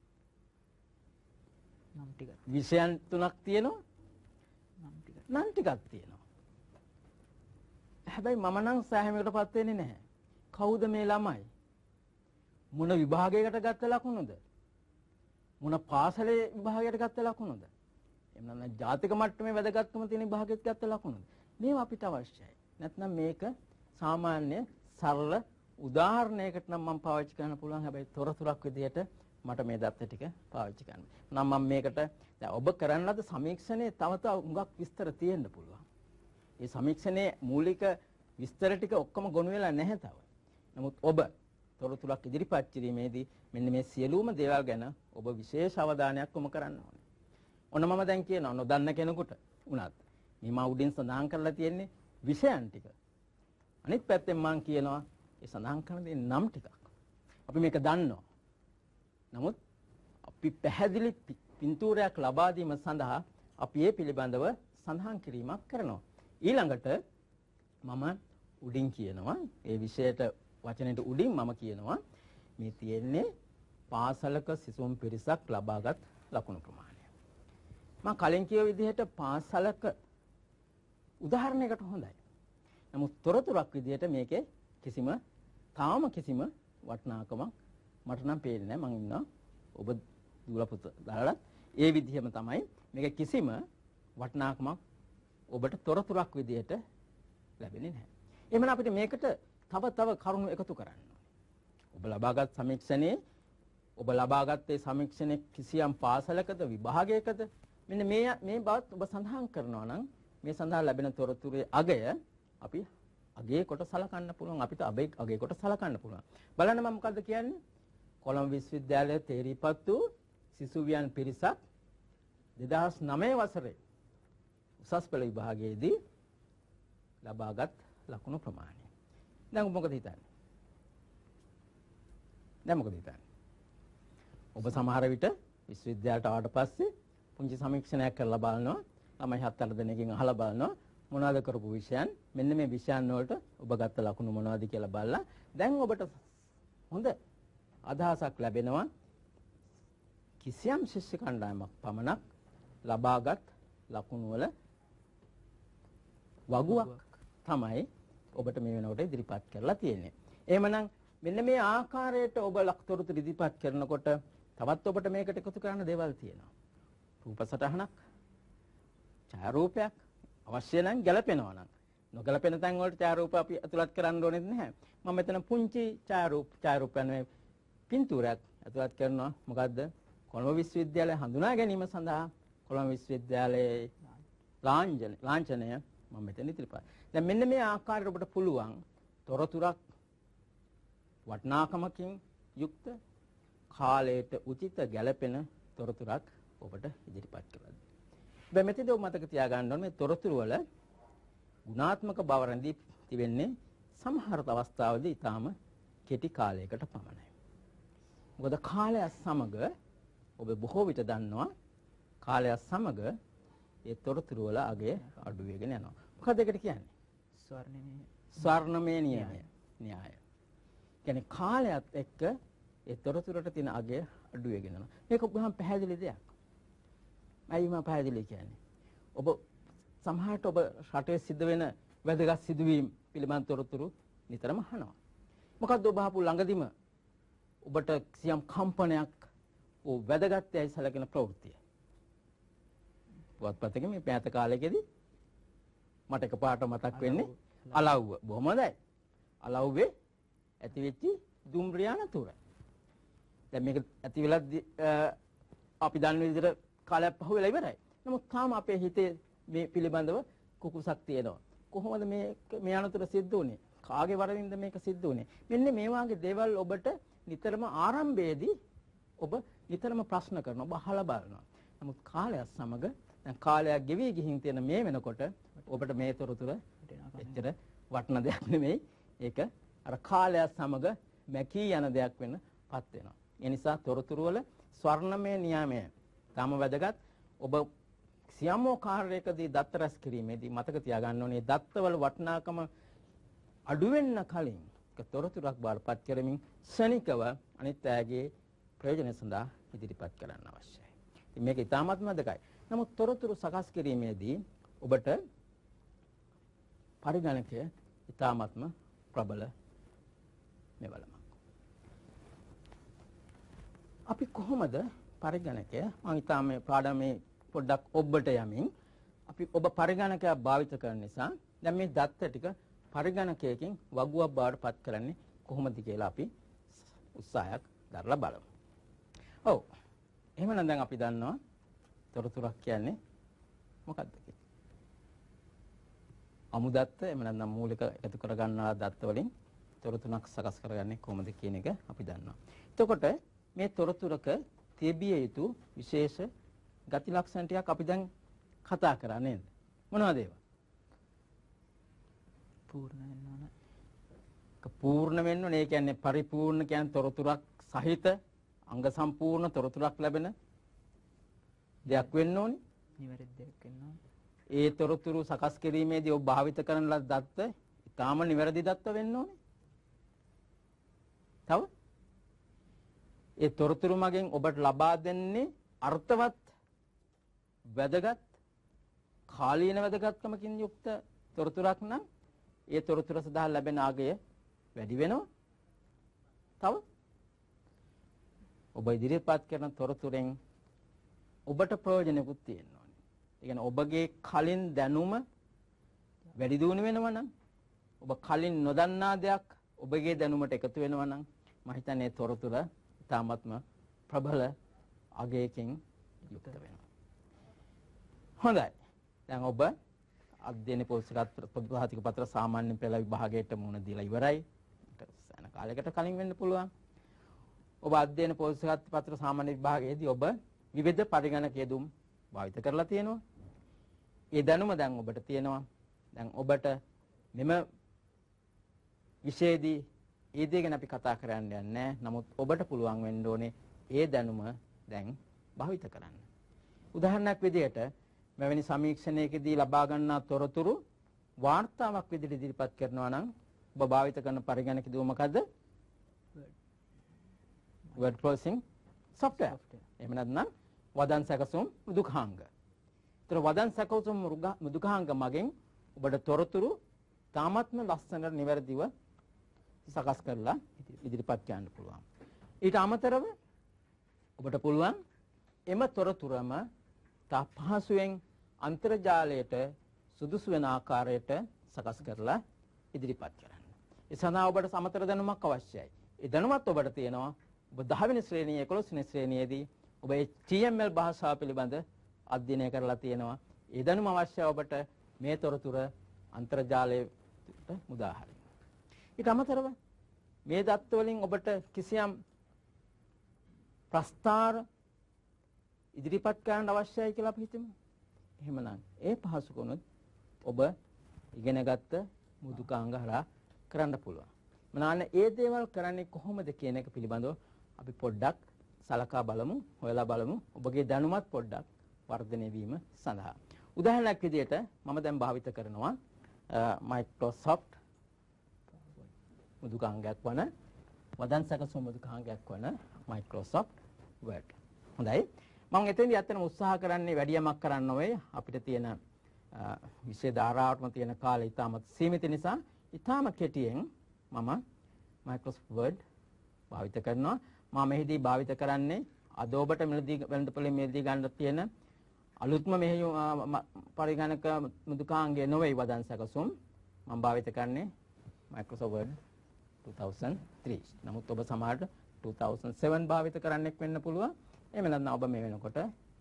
නම් ටිකක්. විෂයන් තුනක් තියෙනවා. නම් ටිකක්. නම් ටිකක් තියෙනවා. හැබැයි මම නම් සෑහීමකටපත් වෙන්නේ නැහැ. කවුද මේ ළමයි? මොන විභාගයකට ගත්ත ලකුණුද? මොන පාසලේ විභාගයකට ගත්ත ලකුණුද? එහෙම නැත්නම් ජාතික මට්ටමේ වැදගත්කම තියෙන විභාගෙත් ගත්ත ලකුණුද? මේවා අපිට අවශ්‍යයි. නැත්නම් මේක සාමාන්‍ය සරල උදාහරණයකට නම් මම පාවිච්චි කරන්න පුළුවන්. හැබැයි තොරතුරක් විදිහට මට මේ දත්ත ටික පාවිච්චි කරන්න. නම් මම මේකට දැන් ඔබ කරන ලද සමීක්ෂණේ තව තව හුඟක් විස්තර තියෙන්න පුළුවන්. මේ සමීක්ෂණයේ මූලික විස්තර ටික ඔක්කොම ගොනු වෙලා නැහැ තව. නමුත් ඔබ තොරතුරක් ඉදිරිපත් කිරීමේදී මෙන්න මේ සියලුම දේවල් ගැන ඔබ විශේෂ අවධානයක් යොමු කරන්න ඕනේ. ඔන්න මම දැන් කියනවා නොදන්න කෙනෙකුට උනත් මේ මා උඩින් සඳහන් කරලා තියෙන්නේ විෂයන් ටික. අනිත් පැත්තෙන් මම කියනවා ඒ සඳහන් කරන දේ නම් ටිකක්. අපි මේක දන්නවා. නමුත් අපි පැහැදිලි පින්තූරයක් ලබා දීම සඳහා අපි ඒ පිළිබඳව සඳහන් කිරීමක් කරනවා. ඊළඟට මම උඩින් කියනවා ඒ විෂයට වචනෙට උඩින් මම කියනවා මේ තියෙන්නේ පාසලක සිසුන් පිරිසක් ලබාගත් ලකුණු ප්‍රමාණය. මම කලින් කියව විදිහට පාසලක උදාහරණයකට හොඳයි. නමුත් තොරතුරක් විදිහට මේකේ කිසිම තාම කිසිම වටිනාකමක් මට නම් පේන්නේ නැහැ. මම ඉන්නවා ඔබ දුල පුත දාලා ඒ විදිහම තමයි මේක කිසිම වටිනාකමක් ඔබට තොරතුරක් විදිහට ලැබෙන්නේ නැහැ. එහෙනම් අපිට මේකට තව තව කරුණු එකතු කරන්න ඕනේ. ඔබ ලබාගත් සමීක්ෂණේ ඔබ ලබාගත්තේ සමීක්ෂණේ කිසියම් පාසලකද විභාගයකද මෙන්න මේ මේ බවත් ඔබ සඳහන් කරනවා නම් මේ සඳහා ලැබෙන තොරතුරේ අගය අපි අගේ කොට සලකන්න පුළුවන් අපිට අගේ අගේ කොට සලකන්න පුළුවන්. බලන්න මම මොකද්ද කියන්නේ? කොළඹ විශ්වවිද්‍යාලයේ තේරීපත් වූ සිසුවියන් පිරිසක් දෙදහස් නවය වසරේ උසස් පෙළ විභාගයේදී ලබාගත් ලකුණු ප්‍රමාණය. දැන් මොකද හිතන්නේ? දැන් මොකද හිතන්නේ? ඔබ සමහර විට විශ්වවිද්‍යාලයට ආවට පස්සේ පුංචි සමීක්ෂණයක් කරලා බලනවා. ළමයි හත් අට දෙනෙක්ගෙන් අහලා බලනවා මොනවද කරපු විෂයන්. මෙන්න මේ විෂයන් වලට ඔබ ගත්ත ලකුණු මොනවද කියලා බලලා දැන් ඔබට හොඳ අදහසක් ලැබෙනවා. කිසියම් ශිෂ්‍ය කණ්ඩායමක් පමණක් ලබාගත් ලකුණු වල වගුවක් තමයි ඔබට මේ වෙනකොට ඉදිරිපත් කරලා තියෙන්නේ. එහෙමනම් මෙන්න මේ ආකාරයට ඔබ ලක්තොරතුරු ඉදිරිපත් කරනකොට තවත් ඔබට මේකට එකතු කරන්න දේවල් තියෙනවා. රූප සටහනක්, ඡායාරූපයක් අවශ්‍ය නම් ගැලපෙනවා නම්. නොගැලපෙන තැන් වලට ඡායාරූප අපි ඇතුළත් කරන්න ඕනෙත් නැහැ. මම මෙතන පුංචි ඡායාරූප ඡායාරූප යන පින්තූරයක් ඇතුළත් කරනවා. මොකද්ද? කොළඹ විශ්වවිද්‍යාලය හඳුනා ගැනීම සඳහා කොළඹ විශ්වවිද්‍යාලයේ ලාංඡනය ලාංඡනය මම මෙතන ඉදිරිපත්. දැන් මෙන්න මේ ආකාරයට ඔබට පුළුවන් තොරතුරක් වටිනාකමකින් යුක්ත කාලයට උචිත ගැළපෙන තොරතුරක් ඔබට ඉදිරිපත් කරලා දෙන්න. දැන් මෙතනදී ඔබ මතක තියාගන්න ඕනේ මේ තොරතුරු වල ගුණාත්මක බව රැඳී තිබෙන්නේ සමහර අවස්ථාවලදී ඊටාම කෙටි කාලයකට පමණයි. මොකද කාලය සමග ඔබ බොහෝ විට දන්නවා කාලය සමග ඒ තොරතුරු වල අගය අඩු වෙගෙන යනවා. මොකද ඒකට කියන්නේ? ස්වර්ණමය ස්වර්ණමය නියමය. න්‍යාය. කියන්නේ කාලයත් එක්ක ඒ තොරතුරට තියෙන අගය අඩු වෙගෙන යනවා. මේක බොහොම පැහැදිලි දෙයක්. අයිම පැහැදිලි කියන්නේ. ඔබ සමහරට ඔබ රටේ සිද්ධ වෙන වැදගත් සිදුවීම් පිළිබඳ තොරතුරු නිතරම අහනවා. මොකද්ද ඔබ අහපු ළඟදිම ඔබට සියම් කම්පනයක් ඕ වැදගත් යයි සැලකෙන ප්‍රවෘත්තිය. පුවත්පතක මේ පෑත කාලෙකදී මට එකපාරට මතක් වෙන්නේ අලව්ව. බොහොම හොඳයි. අලව්වේ ඇති වෙච්ච දුම්රියාන තුර. දැන් මේක ඇති වෙලා අපි දන්න විදිහට කාලයක් පහු වෙලා ඉවරයි. නමුත් තාම අපේ හිතේ මේ පිළිබඳව කුකුසක් තියෙනවා. කොහොමද මේ මේ අනතුර සිද්ධ වුනේ? කාගේ වරදින්ද මේක සිද්ධ වුනේ? මෙන්න මේ වගේ දේවල් ඔබට නිතරම ආරම්භයේදී ඔබ නිතරම ප්‍රශ්න කරනවා, ඔබ අහලා බලනවා. නමුත් කාලයත් සමග දැන් කාලයක් ගෙවි ගිහින් තියෙන මේ වෙනකොට ඔබට මේ තොරතුර එච්චර වටින දෙයක් නෙමෙයි. ඒක අර කාලයත් සමග මැකී යන දෙයක් වෙන පත් වෙනවා. ඒ නිසා තොරතුරු වල ස්වර්ණමය නියාමය තාම වැදගත්. ඔබ සියම්මෝ කාර්යයකදී දත්ත රැස් කිරීමේදී මතක තියාගන්න ඕනේ දත්තවල වටිනාකම අඩු වෙන්න කලින් ඒක තොරතුරක් බාරපත් කරමින් ශනිකව අනිත් අයගේ ප්‍රයෝජන සඳහා ඉදිරිපත් කරන්න අවශ්‍යයි. ඉතින් මේක ඉතාමත්ම වැදගත්. නමුත් තොරතුරු සකස් කිරීමේදී ඔබට පරිගණකය ඉතාමත්ම ප්‍රබල මෙවලමක්. අපි කොහොමද පරිගණකය මම ඉතාම මේ පාඩමේ පොඩ්ඩක් ඔබට යමින් අපි ඔබ පරිගණකයක් භාවිත කරන නිසා දැන් මේ දත්ත ටික පරිගණකයකින් වගුවක් බවට පත් කරන්නේ කොහොමද කියලා අපි උත්සාහයක් දරලා බලමු. ඔව්. එහෙමනම් දැන් අපි දන්නවා තොරතුරක් කියන්නේ මොකක්ද කියලා. අමුදත්ත එහෙම නැත්නම් මූලික එකතු කරගන්නා දත්ත වලින් තොරතුරක් සකස් කරගන්නේ කොහොමද කියන එක අපි දන්නවා. එතකොට මේ තොරතුරක තිබිය යුතු විශේෂ ගති ලක්ෂණ ටිකක් අපි දැන් කතා කරා නේද? මොනවද ඒවා? පූර්ණ වෙන්න ඕන. පූර්ණ වෙන්න ඕනේ. ඒ කියන්නේ පරිපූර්ණ කියන්නේ තොරතුරක් සහිත අංග සම්පූර්ණ තොරතුරක් ලැබෙන දෙයක් වෙන්න ඕනේ. නිවැරදි දෙයක් වෙන්න ඕන. ඒ තොරතුරු සකස් කිරීමේදී ඔබ භාවිත කරන ලද දත්ත ඊටාම නිවැරදි දත්ත වෙන්න ඕනේ. තව ඒ තොරතුරු මගෙන් ඔබට ලබා දෙන්නේ අර්ථවත් වැදගත් කාලීන වැදගත්කමකින් යුක්ත තොරතුරක් නම් ඒ තොරතුර සඳහා ලැබෙන ආගය වැඩි වෙනවා. තව ඔබ ඉදිරිපත් කරන තොරතුරෙන් ඔබට ප්‍රයෝජනකුත් තියෙන්න ඕනේ. ඒ කියන්නේ ඔබගේ කලින් දැනුම වැඩි දියුණු වෙනවා නම් ඔබ කලින් නොදන්නා දෙයක් ඔබගේ දැනුමට එකතු වෙනවා නම් මම හිතන්නේ තොරතුරු තාමත්ම ප්‍රබල අගයකින් යුක්ත වෙනවා. හොඳයි. දැන් ඔබ අධ්‍යයන පොත්පත් පොදුහාතික පත්‍ර සාමාන්‍ය පෙළ විභාගයට මුහුණ දීලා ඉවරයි. සෑහෙන කාලයකට කලින් වෙන්න පුළුවන්. ඔබ අධ්‍යයන පොත්පත් පත්‍ර සාමාන්‍ය විභාගයේදී ඔබ විවිධ පරිගණක යෙදුම් භාවිත කරලා තියෙනවා. ඒ දැනුම දැන් ඔබට තියෙනවා. දැන් ඔබට මෙම විෂයේදී ඒ දේ ගැන අපි කතා කරන්න යන්නේ නැහැ. නමුත් ඔබට පුළුවන් වෙන්න ඕනේ ඒ දැනුම දැන් භාවිත කරන්න. උදාහරණයක් විදිහට මෙවැනි සමීක්ෂණයකදී ලබා ගන්නා තොරතුරු වාර්තාවක් විදිහට ඉදිරිපත් කරනවා නම් ඔබ භාවිත කරන පරිගණක දුව මොකද්ද? word processing software. එහෙම නැත්නම් වදන් සැකසුම් මෘදුකාංග. ඒතර වදන් සැකසුම් මෘදුකාංග මගෙන් ඔබට තොරතුරු තාමත්ම ලස්සනට නිවැරදිව සකස් කරලා ඉදිරිපත් කරන්න පුළුවන්. ඊට අමතරව ඔබට පුළුවන් එම තොරතුරම තා පහසුවෙන් අන්තර්ජාලයට සුදුසු වෙන ආකාරයට සකස් කරලා ඉදිරිපත් කරන්න. ඒ සඳහා ඔබට සමතර දැනුමක් අවශ්‍යයි. ඒ දැනුමත් ඔබට තියෙනවා. ඔබ දහ වෙනි ශ්‍රේණියේ එකොළොස් වෙනි ශ්‍රේණියේදී ඔබ H T M L භාෂාව පිළිබඳ අධ්‍යයනය කරලා තියෙනවා. ඒ දැනුම අවශ්‍යයි ඔබට මේ තොරතුර අන්තර්ජාලයට මුදා හරින්න. ඊට අමතරව මේ දත්ත වලින් ඔබට කිසියම් ප්‍රස්තාර ඉදිරිපත් කරන්න අවශ්‍යයි කියලා අපි හිතමු. එහෙමනම් ඒ පහසුකමත් ඔබ ඉගෙනගත්ත මෘදුකාංග හරහා කරන්න පුළුවන්. මනාන්න ඒ දේවල් කරන්නේ කොහොමද කියන එක පිළිබඳව අපි පොඩ්ඩක් සලකා බලමු, හොයලා බලමු ඔබගේ දැනුමත් පොඩ්ඩක් වර්ධනය වීම සඳහා. උදාහරණයක් විදිහට මම දැන් භාවිත කරනවා Microsoft මෘදුකාංගයක් වන වදන් සැකසුම් මෘදුකාංගයක් වන Microsoft Word. හොඳයි. මම එතෙන්දී අත්තන උත්සාහ කරන්නේ වැඩි යමක් කරන්න නොවේ. අපිට තියෙන විෂය ධාරාවටම තියෙන කාලය ඉතාමත් සීමිත නිසා ඉතාම කෙටියෙන් මම Microsoft Word භාවිත කරනවා. මම මෙහිදී භාවිත කරන්නේ අද ඔබට මිලදී වෙළඳපොලේ මිලදී ගන්න තියෙන අලුත්ම මෙහි පරිගණක මෘදුකාංගය නොවේ වදන් සැකසුම්. මම භාවිත කරන්නේ Microsoft Word two thousand three. නමුත් ඔබ සමහරට two thousand seven භාවිත කරන්නෙක් වෙන්න පුළුවන්. එහෙම නැත්නම් ඔබ මේ වෙනකොට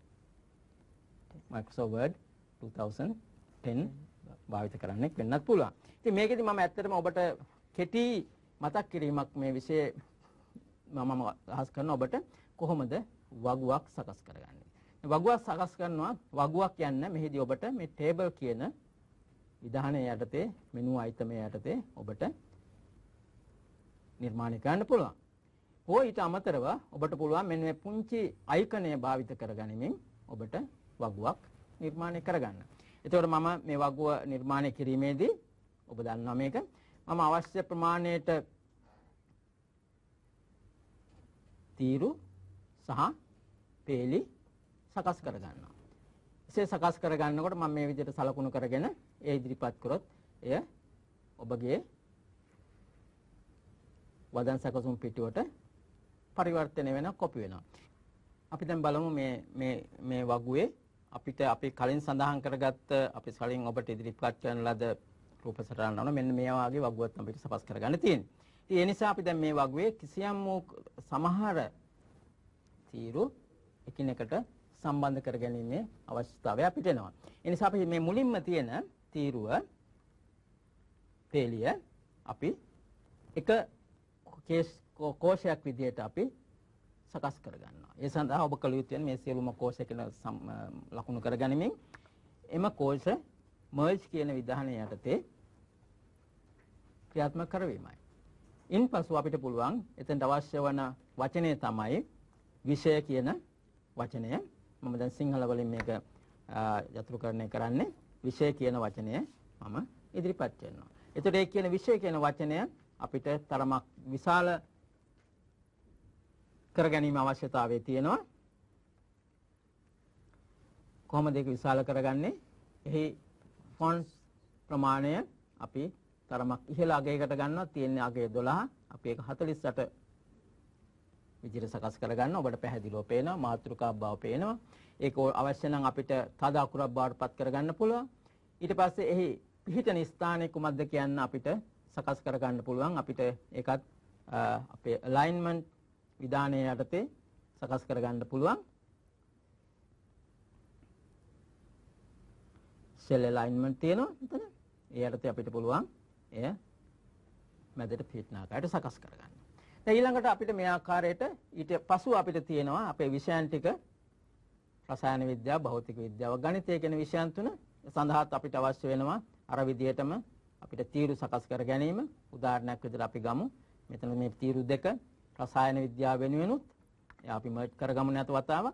Microsoft Word two thousand ten භාවිත කරන්නෙක් වෙන්නත් පුළුවන්. ඉතින් මේකෙදි මම ඇත්තටම ඔබට කෙටි මතක් කිරීමක් මේ විෂය මම අහස් කරන ඔබට කොහොමද වගුවක් සකස් කරගන්නේ. වගුවක් සකස් කරනවා වගුවක් කියන්නේ මෙහිදී ඔබට මේ ටේබල් කියන විධානය යටතේ මෙනු අයිටම යටතේ ඔබට නිර්මාණය කරන්න පුළුවන්. ඕ ඊට අමතරව ඔබට පුළුවන් මෙන්න මේ පුංචි අයිකනය භාවිත කරගනිමින් ඔබට වගුවක් නිර්මාණය කරගන්න. එතකොට මම මේ වගුව නිර්මාණය කිරීමේදී ඔබ දන්නවා මේක මම අවශ්‍ය ප්‍රමාණයට තීරු සහ පේලි සකස් කරගන්නවා. එසේ සකස් කරගන්නකොට මම මේ විදිහට සලකුණු කරගෙන ඒ ඉදිරිපත් කරොත් එය ඔබගේ වදන් සැකසුම් පිටුවට පරිවර්තනය වෙන කොපි වෙනවා. අපි දැන් බලමු මේ මේ මේ වගුවේ අපිට අපි කලින් සඳහන් කරගත්ත අපි කලින් ඔබට ඉදිරිපත් කරන ලද රූප සටහන නම මෙන්න මේ වගේ වගුවක් අපිට සකස් කරගන්න තියෙනවා. ඉතින් ඒ නිසා අපි දැන් මේ වගුවේ කිසියම් වූ සමහර තීරු එකිනෙකට සම්බන්ධ කරගැනීමේ අවශ්‍යතාවය අපිට එනවා. ඒ නිසා අපි මේ මුලින්ම තියෙන තීරුව තේලිය අපි එක කේස් කෝෂයක් විදිහට අපි සකස් කරගන්නවා. ඒ සඳහා ඔබ කළ යුතු මේ සියලුම කෝෂයක ලකුණු කරගනිමින් එම කෝෂ merge කියන විධානය යටතේ ක්‍රියාත්මක කරවීමයි. ඉන්පසු අපිට පුළුවන් එතෙන්ට අවශ්‍ය වන වචනය තමයි විෂය කියන වචනය. මම දැන් සිංහල වලින් මේක යතුරුකරණය කරන්නේ විෂය කියන වචනය මම ඉදිරිපත් කරනවා. එතකොට ඒ කියන විෂය කියන වචනය අපිට තරමක් විශාල කරගැනීම අවශ්‍යතාවය තියෙනවා. කොහොමද ඒක විශාල කරගන්නේ? එහි ෆොන්ට්ස් ප්‍රමාණය අපි තරමක් ඉහළ අගයකට ගන්නවා. තියෙන්නේ අගය දොළහ. අපි ඒක හතළිස් අට විදිහට සකස් කරගන්න. ඔබට පැහැදිලිව පේනවා. මාතෘකා බව පේනවා. ඒක අවශ්‍ය නම් අපිට තද අකුරක් බවට පත් කරගන්න පුළුවන්. ඊට පස්සේ එහි පිහිටන ස්ථානයේ කුමක්ද කියන්න අපිට සකස් කර ගන්න පුළුවන්. අපිට ඒකත් අපේ alignment විධානය යටතේ සකස් කර ගන්න පුළුවන්. cell alignment තියෙනවා මෙතන. ඒ යටතේ අපිට පුළුවන් එය මැදට පිහිටන ආකාරයට සකස් කර ගන්න. දැන් ඊළඟට අපිට මේ ආකාරයට ඊට පසු අපිට තියෙනවා අපේ විෂයන් ටික රසායන විද්‍යාව, භෞතික විද්‍යාව, ගණිතය කියන විෂයන් තුන සඳහාත් අපිට අවශ්‍ය වෙනවා අර විදිහටම අපිට තීරු සකස් කර ගැනීම. උදාහරණයක් විදිහට අපි ගමු. මෙතන මේ තීරු දෙක රසායන විද්‍යාව වෙනුවෙනුත් අපි මර්ජ් කරගමු නැත වතාවක්.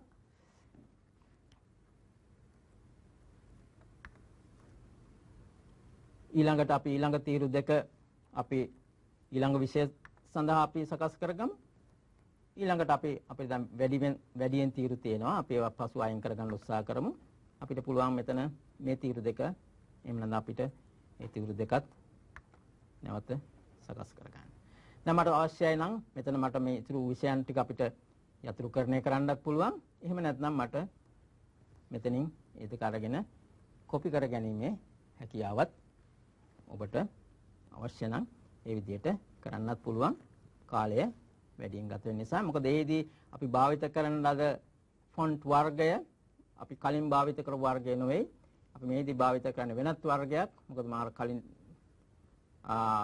ඊළඟට අපි ඊළඟ තීරු දෙක අපි ඊළඟ විෂය සඳහා අපි සකස් කරගමු. ඊළඟට අපි අපිට දැන් වැඩියෙන් වැඩියෙන් තීරු තියෙනවා. අපි ඒවා පසු අයින් කරගන්න උත්සාහ කරමු. අපිට පුළුවන් මෙතන මේ තීරු දෙක එහෙම නැත්නම් අපිට මේ තීරු දෙකත් නැවත සකස් කරගන්න. දැන් මට අවශ්‍යයි නම් මෙතන මට මේ ඉතුරු විෂයන් ටික අපිට යතුරුකරණය කරන්නත් පුළුවන්. එහෙම නැත්නම් මට මෙතනින් ඒ දෙක අරගෙන කොපි කර ගැනීමේ හැකියාවත් ඔබට අවශ්‍ය නම් ඒ විදිහට කරන්නත් පුළුවන්. කාලය වැඩියෙන් ගත වෙන නිසා. මොකද ඒදී අපි භාවිත කරන ලද ෆොන්ට් වර්ගය අපි කලින් භාවිත කරපු වර්ගය නෙවෙයි. අපි මේදී භාවිත කරන වෙනත් වර්ගයක්. මොකද මාර කලින් ආ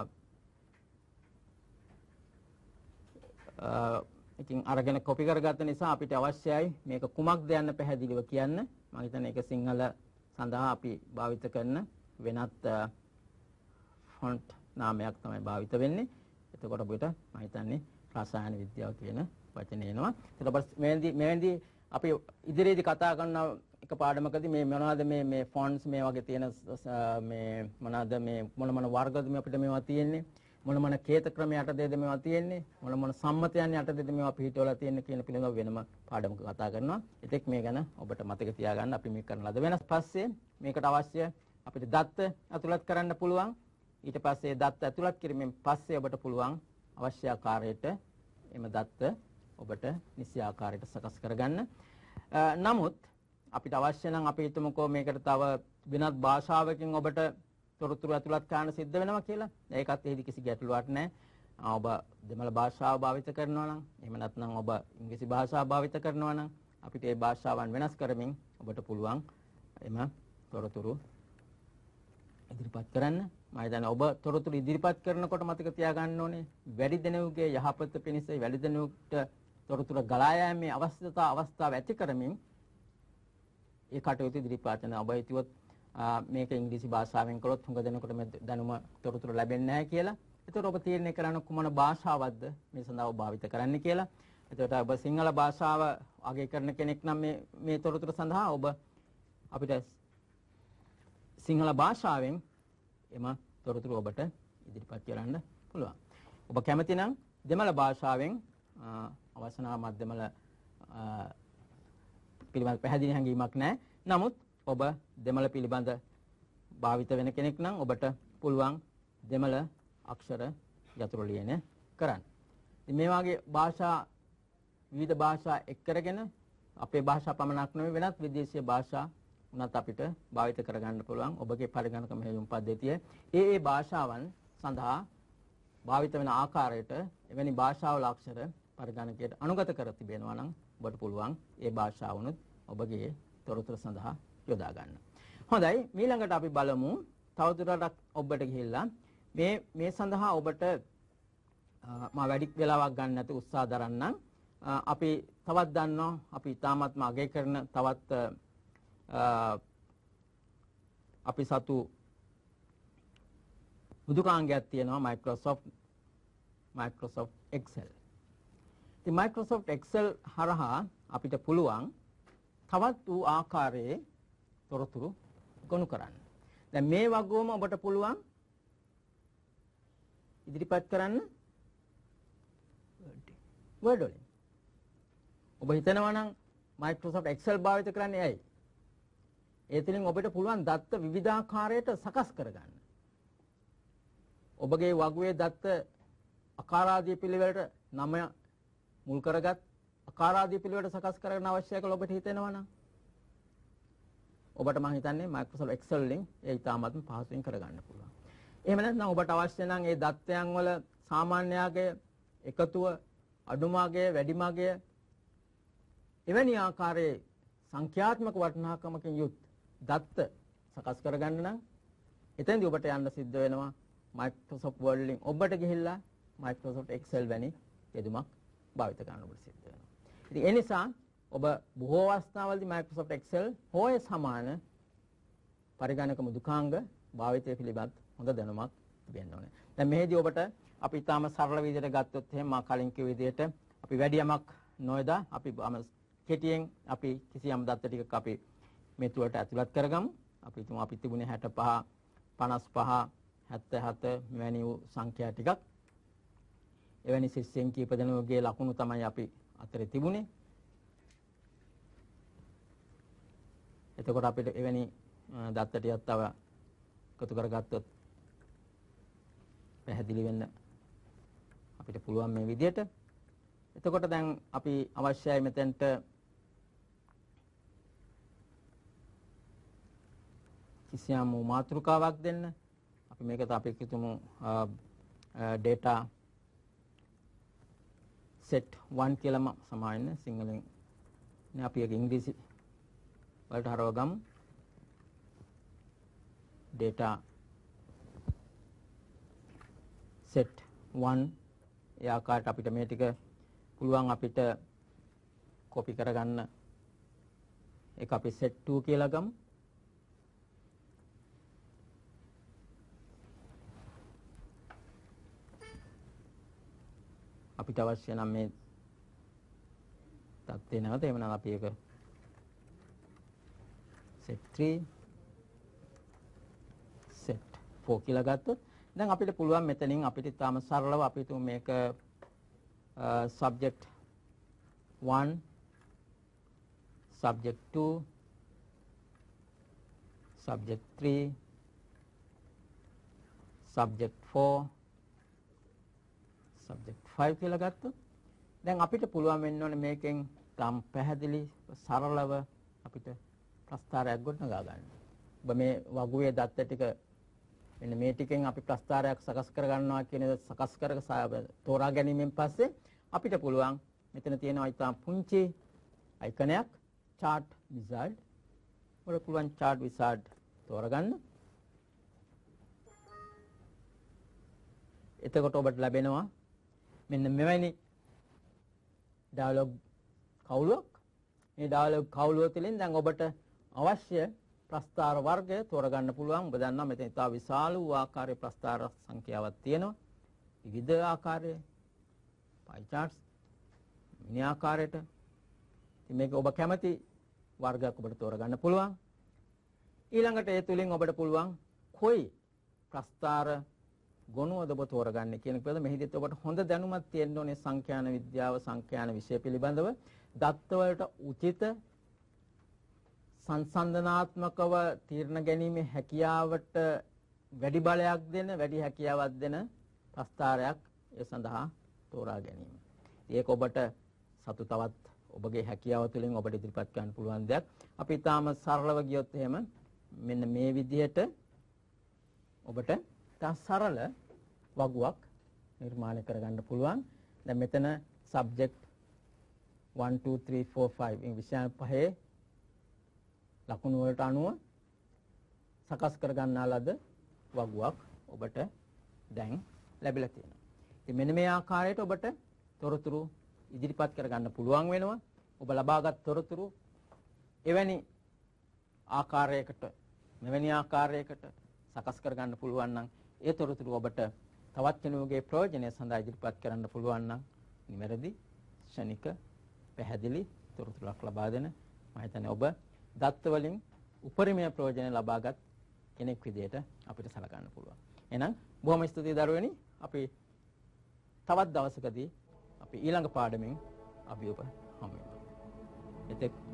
ඉතින් අරගෙන කොපි කරගත්ත නිසා අපිට අවශ්‍යයි මේක කුමක්ද යන්න පැහැදිලිව කියන්න. මම හිතන්නේ ඒක සිංහල සඳහා අපි භාවිත කරන වෙනත් ෆොන්ට් නාමයක් තමයි භාවිත වෙන්නේ. එතකොට අපිට මම හිතන්නේ රසායන විද්‍යාව කියන වචනේ එනවා. ඊට පස්සේ මේදී මේදී අපි ඉදිරියේදී කතා කරන එක පාඩමකදී මේ මොනවද මේ මේ ෆොන්ට්ස් මේ වගේ තියෙන මේ මොනවද මේ මොන මොන වර්ගද මේ අපිට මේවා තියෙන්නේ, මොන මොන කේත ක්‍රම යටතේද මේවා තියෙන්නේ, මොන මොන සම්මතයන් යටතේද මේවා පිළිටවලා තියෙන්නේ කියන පිළිබඳව වෙනම පාඩමක කතා කරනවා. ඒත් මේ ගැන ඔබට මතක තියාගන්න අපි මේ කරන ලද වෙනස් පස්සේ මේකට අවශ්‍ය අපිට දත්ත ඇතුළත් කරන්න පුළුවන්. ඊට පස්සේ දත්ත ඇතුළත් කිරීමෙන් පස්සේ ඔබට පුළුවන් අවශ්‍ය ආකාරයට එම දත්ත ඔබට නිසි ආකාරයට සකස් කරගන්න. නමුත් අපිට අවශ්‍ය නම් අපි හිතමුකෝ මේකට තව වෙනත් භාෂාවකින් ඔබට තොරතුරු ඇතුළත් කරන්න සිද්ධ වෙනවා කියලා. ඒකත් එහෙදි කිසි ගැටලුවක් නැහැ. ඔබ දෙමළ භාෂාව භාවිත කරනවා නම් එහෙම නැත්නම් ඔබ ඉංග්‍රීසි භාෂාව භාවිත කරනවා නම් අපිට මේ භාෂාවන් වෙනස් කරමින් ඔබට පුළුවන් එම තොරතුරු ඉදිරිපත් කරන්න. මම හිතන්නේ ඔබ තොරතුරු ඉදිරිපත් කරනකොට මතක තියාගන්න ඕනේ වැඩි දෙනෙකුගේ යහපත පිණිස වැඩි දෙනෙකුට තොරතුරු ගලා යාමේ අවශ්‍යතා අවස්ථාව ඇති කරමින් ඒ කටයුතු ඉදිරිපත් කරන ඔබ හිතුවොත් මේක ඉංග්‍රීසි භාෂාවෙන් කළොත් හුඟ දෙනෙකුට මේ දැනුම තොරතුරු ලැබෙන්නේ නැහැ කියලා. ඒතකොට ඔබ තීරණය කරන්න කුමන භාෂාවක්ද මේ සඳහා ඔබ භාවිත කරන්න කියලා. ඒතකොට ඔබ සිංහල භාෂාව අගය කරන කෙනෙක් නම් මේ මේ තොරතුරු සඳහා ඔබ අපිට සිංහල භාෂාවෙන් එම තොරතුරු ඔබට ඉදිරිපත් කරන්න පුළුවන්. ඔබ කැමති නම් දෙමළ භාෂාවෙන් අවසනා මධ්‍යමල පිළිබඳ පැහැදිලි හැඟීමක් නැහැ. නමුත් ඔබ දෙමළ පිළිබඳ භාවිත වෙන කෙනෙක් නම් ඔබට පුළුවන් දෙමළ අක්ෂර යතුරු ලියන කරන්න. ඉතින් මේ වගේ භාෂා විවිධ භාෂා එක් කරගෙන අපේ භාෂා පමණක් නෙවෙයි වෙනත් විදේශීය භාෂා උනත් අපිට භාවිත කරගන්න පුළුවන්. ඔබගේ පරිගණක මෙහෙයුම් පද්ධතිය ඒ ඒ භාෂාවන් සඳහා භාවිත වෙන ආකාරයට එවැනි භාෂාවල අක්ෂර පරිගණකයට අනුගත කර තිබෙනවා නම් ඔබට පුළුවන් ඒ භාෂාවුනුත් ඔබගේ තොරතුරු සඳහා යොදා ගන්න. හොඳයි, ඊළඟට අපි බලමු තවදුරටත් ඔබට ගිහිල්ලා මේ මේ සඳහා ඔබට මම වැඩි වෙලාවක් ගන්න නැති උත්සාහ දරන්නම්. අපි තවත් දන්නවා අපි තාමත්ම අගය කරන තවත් අපි සතු මුදුකාංගයක් තියෙනවා Microsoft Microsoft Excel. ඉතින් Microsoft Excel හරහා අපිට පුළුවන් තවත් වූ ආකාරයේ තොරතුරු ගොනු කරන්න. දැන් මේ වගේම ඔබට පුළුවන් ඉදිරිපත් කරන්න Word වලින්. ඔබ හිතනවා නම් Microsoft Excel භාවිත කරන්නේ ඇයි? ඒ තුලින් ඔබට පුළුවන් දත්ත විවිධාකාරයට සකස් කරගන්න. ඔබගේ වගුවේ දත්ත අකාරාදී පිළිවෙලට නම මුල් කරගත් අකාරාදී පිළිවෙලට සකස් කරගන්න අවශ්‍ය කියලා ඔබට හිතෙනවා නම් ඔබට මම හිතන්නේ Microsoft Excel වලින් ඒ ඉතාමත්ම පහසුවෙන් කරගන්න පුළුවන්. එහෙම නැත්නම් ඔබට අවශ්‍ය නම් ඒ දත්තයන් වල සාමාන්‍යයාගේ එකතුව අඩුමාගය වැඩිමාගය එවැනි ආකාරයේ සංඛ්‍යාත්මක වටිනාකමකින් යුත් දත්ත සකස් කරගන්න නම් එතෙන්දී ඔබට යන්න සිද්ධ වෙනවා Microsoft Word වලින් ඔබට ගිහිල්ලා Microsoft Excel වැනි යෙදුමක් භාවිත කරන්න ඔබට සිද්ධ වෙනවා. ඉතින් ඒ නිසා ඔබ බොහෝ අවස්ථාවලදී Microsoft Excel හෝය සමාන පරිගණක මෘදුකාංග භාවිතය පිළිබඳ හොඳ දැනුමක් තිබෙන්න ඕනේ. දැන් මෙහිදී ඔබට අපි ඊටාම සරල විදිහට ගත්තොත් එහෙනම් මා කලින් කිව්ව විදිහට අපි වැඩි යමක් නොයදා අපි කෙටියෙන් අපි කිසියම් දත්ත ටිකක් අපි මෙතුවට ඇතුළත් කරගමු. අපි තුමු අපි තිබුණේ හැට පහ පනස් පහ හැත්තෑ හත මෙවැනි වූ සංඛ්‍යා ටිකක්. එවැනි ශිෂ්‍යයන් කීප දෙනෙකුගේ ලකුණු තමයි අපි අතරේ තිබුණේ. එතකොට අපිට එවැනි දත්ත ටිකක් තව එකතු කරගත්තොත් පැහැදිලි වෙන්න අපිට පුළුවන් මේ විදිහට. එතකොට දැන් අපි අවශ්‍යයි මෙතෙන්ට කිසියම් මාතෘකාවක් දෙන්න. අපි මේකට අපි හිතමු data set one කියලා සමායන සිංහලෙන් නේ අපි ඒක ඉංග්‍රීසි වලට හරව ගමු. data set one ඒ ආකාරයට අපිට මේ ටික පුළුවන් අපිට කොපි කරගන්න. ඒක අපි set two කියලා ගමු. අපිට අවශ්‍ය නම් මේ තත්ත්වේ නැවත එහෙම නම් අපි ඒක set three set four කියලා ගත්තොත් දැන් අපිට පුළුවන් මෙතනින් අපිට තාම සරලව අපි තුමු මේක subject one subject two subject three subject four subject five කියලා ගත්තොත් දැන් අපිට පුළුවන් වෙන්න ඕනේ මේකෙන් තාම පැහැදිලි සරලව අපිට ප්‍රස්තාරයක් ගොඩනගා ගන්න. ඔබ මේ වගුවේ දත්ත ටික මෙන්න මේ ටිකෙන් අපි ප්‍රස්තාරයක් සකස් කර ගන්නවා කියන සකස් කරක තෝරා ගැනීමෙන් පස්සේ අපිට පුළුවන් මෙතන තියෙනවා ඉතාම පුංචි අයිකනයක් chart wizard. ඔබට පුළුවන් chart wizard තෝරගන්න. එතකොට ඔබට ලැබෙනවා මෙන්න මෙවැනි ඩයලොග් කවුලක්. මේ ඩයලොග් කවුලුව තුළින් දැන් ඔබට අවශ්‍ය ප්‍රස්තාර වර්ගය තෝරගන්න පුළුවන්. ඔබ දන්නවා මෙතන ඉතා විශාල වූ ආකාරයේ ප්‍රස්තාර සංඛ්‍යාවක් තියෙනවා. විවිධ ආකාරයේ pie charts මේ ආකාරයට. ඉතින් මේක ඔබ කැමති වර්ගයක් ඔබට තෝරගන්න පුළුවන්. ඊළඟට ඒ තුලින් ඔබට පුළුවන් කොයි ප්‍රස්තාර ගොනුවද ඔබ තෝරගන්නේ කියන එක මෙහිදීත් ඔබට හොඳ දැනුමක් තියෙන්න ඕනේ සංඛ්‍යාන විද්‍යාව සංඛ්‍යාන විෂය පිළිබඳව. දත්ත වලට උචිත සංසන්දනාත්මකව තීරණ ගැනීමේ හැකියාවට වැඩි බලයක් දෙන වැඩි හැකියාවක් දෙන ප්‍රස්තාරයක් ඒ සඳහා තෝරා ගැනීම. ඒක ඔබට සතු තවත් ඔබගේ හැකියාව තුළින් ඔබට ඉදිරිපත් කරන්න පුළුවන් දෙයක්. අපි තාම සරලව ගියොත් එහෙම මෙන්න මේ විදිහට ඔබට තා සරල වගුවක් නිර්මාණය කරගන්න පුළුවන්. දැන් මෙතන subject one two three four five මේ විෂයන් පහේ ලකුණු වලට අනුව සකස් කරගන්නා ලද වගුවක් ඔබට දැන් ලැබිලා තියෙනවා. ඉතින් මෙන්න මේ ආකාරයට ඔබට තොරතුරු ඉදිරිපත් කරගන්න පුළුවන් වෙනවා. ඔබ ලබාගත් තොරතුරු එවැනි ආකාරයකට මෙවැනි ආකාරයකට සකස් කරගන්න පුළුවන් නම් ඒ තොරතුරු ඔබට තවත් කෙනෙකුගේ ප්‍රයෝජනය සඳහා ඉදිරිපත් කරන්න පුළුවන් නම් නිවැරදි ශනික පැහැදිලි තොරතුරක් ලබා දෙන මම හිතන්නේ ඔබ දත්ත වලින් උපරිමය ප්‍රයෝජන ලබාගත් කෙනෙක් විදිහට අපිට සලකන්න පුළුවන්. එහෙනම් බොහොම ස්තුතියි දරුවනි. අපි තවත් දවසකදී අපි ඊළඟ පාඩමෙන් අපි ඔබ හමු වෙනවා. එතෙක්